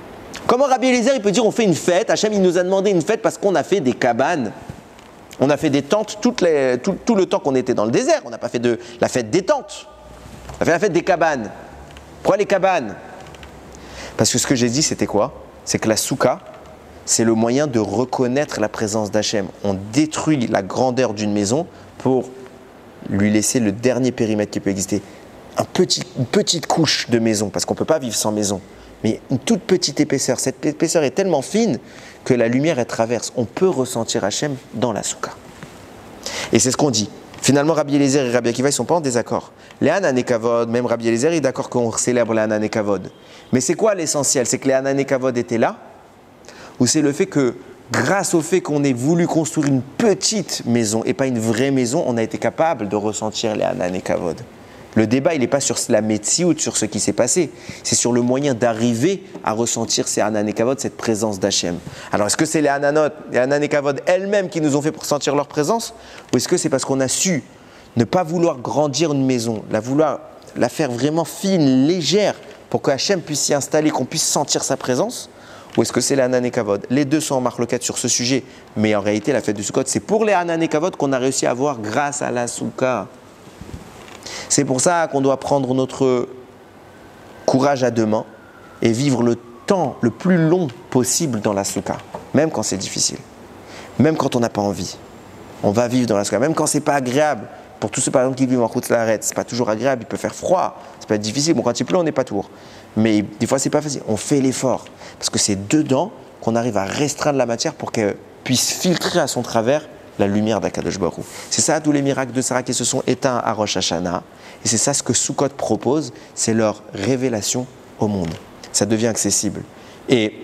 Comment Rabbi Eliezer il peut dire on fait une fête, Hachem il nous a demandé une fête parce qu'on a fait des cabanes, on a fait des tentes toutes les, tout, tout le temps qu'on était dans le désert, on n'a pas fait de la fête des tentes, on a fait la fête des cabanes. Pourquoi les cabanes? Parce que ce que j'ai dit c'était quoi? C'est que la souka, c'est le moyen de reconnaître la présence d'Hachem. On détruit la grandeur d'une maison pour lui laisser le dernier périmètre qui peut exister. Un petit, une petite couche de maison, parce qu'on ne peut pas vivre sans maison. Mais une toute petite épaisseur. Cette épaisseur est tellement fine que la lumière elle traverse. On peut ressentir Hachem dans la souka. Et c'est ce qu'on dit. Finalement, Rabbi Eliezer et Rabbi Akiva, ils ne sont pas en désaccord. Les Hanan Kavod, même Rabbi Eliezer est d'accord qu'on célèbre les Hanan Kavod. Mais c'est quoi l'essentiel? C'est que les Hanan Kavod étaient là? Ou c'est le fait que, grâce au fait qu'on ait voulu construire une petite maison et pas une vraie maison, on a été capable de ressentir les Hanan Kavod? Le débat, il n'est pas sur la médecine ou sur ce qui s'est passé. C'est sur le moyen d'arriver à ressentir ces Hanan Kavod, cette présence d'Hachem. Alors, est-ce que c'est les Hananot, les Hanan Kavod elles-mêmes qui nous ont fait ressentir leur présence? Ou est-ce que c'est parce qu'on a su ne pas vouloir grandir une maison, la vouloir la faire vraiment fine, légère, pour que Hachem puisse s'y installer, qu'on puisse sentir sa présence? Ou est-ce que c'est les Hanan Kavod? Les deux sont en marloquette sur ce sujet. Mais en réalité, la fête du Sukkot, c'est pour les Hanan Kavod qu'on a réussi à avoir grâce à la Souka. C'est pour ça qu'on doit prendre notre courage à deux mains et vivre le temps le plus long possible dans la Souka. Même quand c'est difficile. Même quand on n'a pas envie. On va vivre dans la Souka. Même quand c'est pas agréable. Pour tous ceux par exemple qui vivent en route de l'arrêt, c'est pas toujours agréable, il peut faire froid, ça peut être difficile. Bon, quand il pleut, on n'est pas tour. Mais des fois, c'est pas facile. On fait l'effort. Parce que c'est dedans qu'on arrive à restreindre la matière pour qu'elle puisse filtrer à son travers la lumière d'Akadosh Baruch Hu. C'est ça tous les miracles de Sarah qui se sont éteints à Rosh Hashanah. Et c'est ça ce que Sukkot propose, c'est leur révélation au monde. Ça devient accessible. Et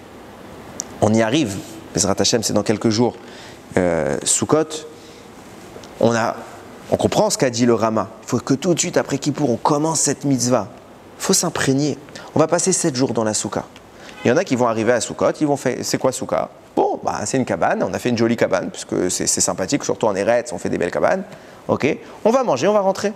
on y arrive. Bezrat Hashem, c'est dans quelques jours. Euh, Sukkot, on, a, on comprend ce qu'a dit le Rama. Il faut que tout de suite, après Kippour, on commence cette mitzvah. Il faut s'imprégner. On va passer sept jours dans la Souka. Il y en a qui vont arriver à Sukkot, ils vont faire, c'est quoi Souka? Bon, bah, c'est une cabane, on a fait une jolie cabane, puisque c'est, c'est sympathique, surtout en Eretz, on fait des belles cabanes. Ok, on va manger, on va rentrer.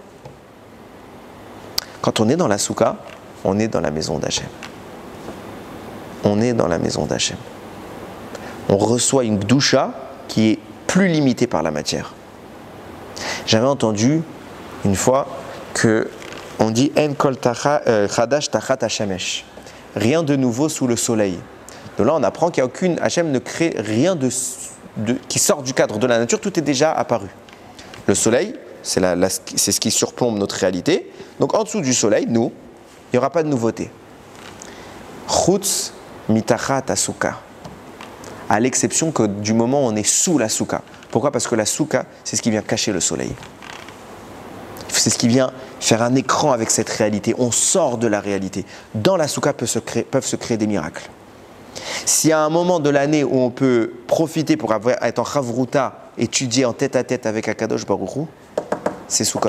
Quand on est dans la Souka, on est dans la maison d'Hachem. On est dans la maison d'Hachem. On reçoit une gdusha qui est plus limitée par la matière. J'avais entendu une fois que on dit En kol chadash tachat hashemesh. Rien de nouveau sous le soleil. Donc là, on apprend qu'il n'y a aucune. Hachem ne crée rien de, de, qui sort du cadre de la nature, tout est déjà apparu. Le soleil, c'est, la, la, c'est ce qui surplombe notre réalité. Donc en dessous du soleil, nous, il n'y aura pas de nouveauté. Chutz mitachat asuka. À l'exception que du moment où on est sous la souka. Pourquoi? Parce que la souka, c'est ce qui vient cacher le soleil. C'est ce qui vient faire un écran avec cette réalité. On sort de la réalité. Dans la souka peuvent se créer, peuvent se créer des miracles. S'il y a un moment de l'année où on peut profiter pour avoir, être en chavruta, étudier en tête à tête avec Akadosh Baruch Hu, c'est Sukkot.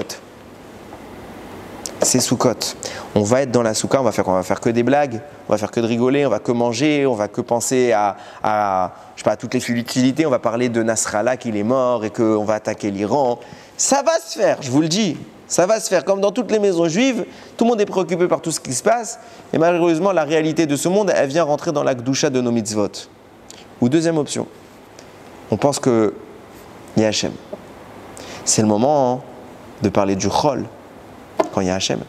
C'est Sukkot. On va être dans la souka, on va faire, on va faire que des blagues, on va faire que de rigoler, on va que manger, on va que penser à, à, je sais pas, à toutes les futilités, on va parler de Nasrallah qu'il est mort et qu'on va attaquer l'Iran. Ça va se faire, je vous le dis. Ça va se faire comme dans toutes les maisons juives, tout le monde est préoccupé par tout ce qui se passe, et malheureusement la réalité de ce monde, elle vient rentrer dans la gdusha de nos mitzvot. Ou deuxième option, on pense que il y a Hachem. C'est le moment hein, de parler du chol quand il y a Hachem.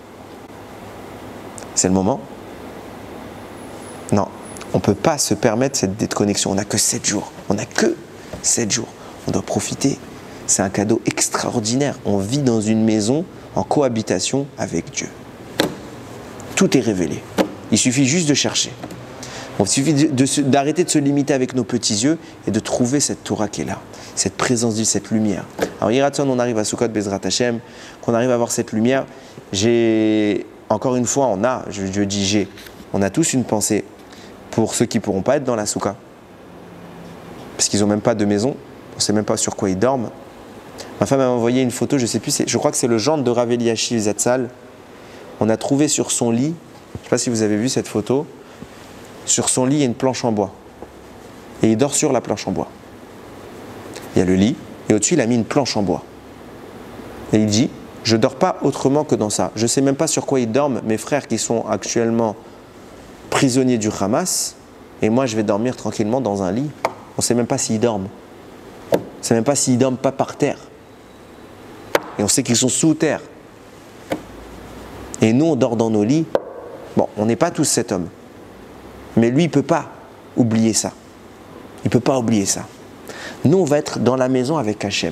C'est le moment. Non, on ne peut pas se permettre cette déconnexion. On n'a que sept jours. On n'a que sept jours. On doit profiter. C'est un cadeau extraordinaire. On vit dans une maison en cohabitation avec Dieu. Tout est révélé. Il suffit juste de chercher. Il suffit de, de, d'arrêter de se limiter avec nos petits yeux et de trouver cette Torah qui est là, cette présence de cette lumière. Alors, Yiratson, on arrive à Sukkot Bezrat Hashem, qu'on arrive à avoir cette lumière. J'ai, encore une fois, on a, je, je dis j'ai, on a tous une pensée pour ceux qui ne pourront pas être dans la Souka. Parce qu'ils n'ont même pas de maison, on ne sait même pas sur quoi ils dorment. Ma femme m'a envoyé une photo, je sais plus, je crois que c'est le gendre de Rav Eliashiv Zatzal. On a trouvé sur son lit, je ne sais pas si vous avez vu cette photo, sur son lit il y a une planche en bois. Et il dort sur la planche en bois. Il y a le lit, et au-dessus il a mis une planche en bois. Et il dit, je ne dors pas autrement que dans ça. Je ne sais même pas sur quoi ils dorment, mes frères qui sont actuellement prisonnier du Hamas, et moi je vais dormir tranquillement dans un lit. On ne sait même pas s'ils dorment. On ne sait même pas s'ils dorment pas par terre. Et on sait qu'ils sont sous terre. Et nous, on dort dans nos lits. Bon, on n'est pas tous cet homme. Mais lui, il ne peut pas oublier ça. Il ne peut pas oublier ça. Nous, on va être dans la maison avec Hachem.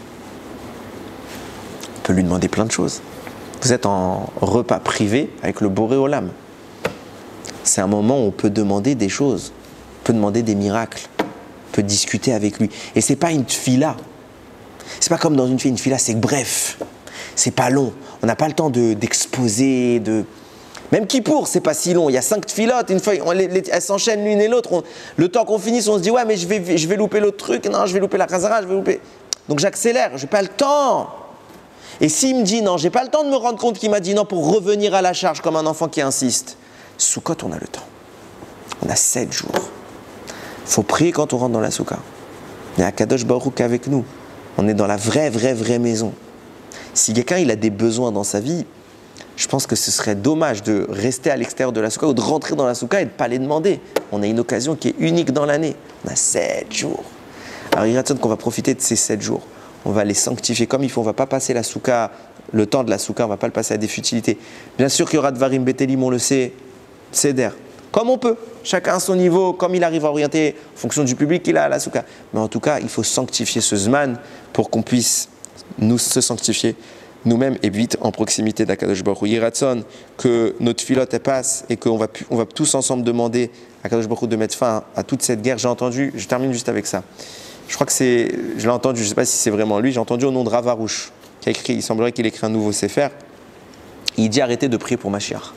On peut lui demander plein de choses. Vous êtes en repas privé avec le Boré Olam. C'est un moment où on peut demander des choses. On peut demander des miracles. On peut discuter avec lui. Et ce n'est pas une tfila. C'est pas comme dans une fila. Une fila, c'est bref. C'est pas long. On n'a pas le temps de, d'exposer, de... Même Kippour, c'est pas si long. Il y a cinq tfilotes, une feuille, on les, les, elles s'enchaînent l'une et l'autre. On, le temps qu'on finisse, on se dit ouais, mais je vais, je vais louper l'autre truc. Non, je vais louper la Khazara, je vais louper. Donc j'accélère, j'ai pas le temps. Et s'il me dit non, j'ai pas le temps de me rendre compte qu'il m'a dit non pour revenir à la charge comme un enfant qui insiste. Soukot, on a le temps. On a sept jours. Il faut prier quand on rentre dans la souka. Il y a Kadosh Baruch Hu avec nous. On est dans la vraie, vraie, vraie maison. Si quelqu'un il a des besoins dans sa vie, je pense que ce serait dommage de rester à l'extérieur de la souka ou de rentrer dans la souka et de ne pas les demander. On a une occasion qui est unique dans l'année. On a sept jours. Alors il y a qu'on va profiter de ces sept jours. On va les sanctifier comme il faut. On ne va pas passer la souka, le temps de la souka, on ne va pas le passer à des futilités. Bien sûr qu'il y aura de Varim Betelim, on le sait, Seder. Comme on peut. Chacun à son niveau, comme il arrive à orienter en fonction du public qu'il a à la souka. Mais en tout cas, il faut sanctifier ce Zman pour qu'on puisse nous se sanctifier nous-mêmes et vite en proximité d'Akadosh Baruch Hu. Yiratson, que notre filote elle passe et qu'on va, on va tous ensemble demander à Akadosh Baruch Hu de mettre fin à toute cette guerre. J'ai entendu, je termine juste avec ça. Je crois que c'est, je l'ai entendu, je ne sais pas si c'est vraiment lui, j'ai entendu au nom de Rav Arush, qui a écrit, il semblerait qu'il ait écrit un nouveau Sefer. Il dit arrêtez de prier pour Mashiach.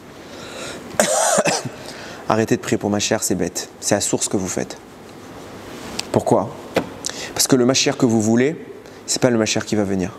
Arrêtez de prier pour Mashiach, c'est bête. C'est à source que vous faites. Pourquoi ? Parce que le Mashiach que vous voulez, c'est pas le Mashiach qui va venir.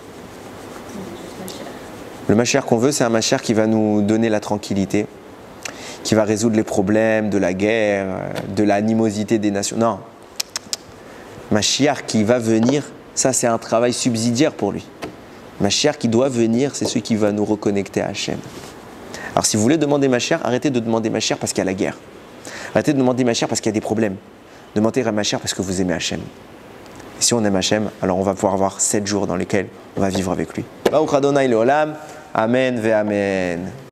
Le Mashiach qu'on veut, c'est un Mashiach qui va nous donner la tranquillité, qui va résoudre les problèmes de la guerre, de l'animosité des nations. Non. Mashiach qui va venir, ça c'est un travail subsidiaire pour lui. Mashiach qui doit venir, c'est celui qui va nous reconnecter à Hachem. Alors si vous voulez demander Mashiach, arrêtez de demander Mashiach parce qu'il y a la guerre. Arrêtez de demander Mashiach parce qu'il y a des problèmes. Demandez à Mashiach parce que vous aimez Hachem. Et si on aime Hachem, alors on va pouvoir avoir sept jours dans lesquels on va vivre avec lui. Baruch Adonai Leolam. Amen ve Amen.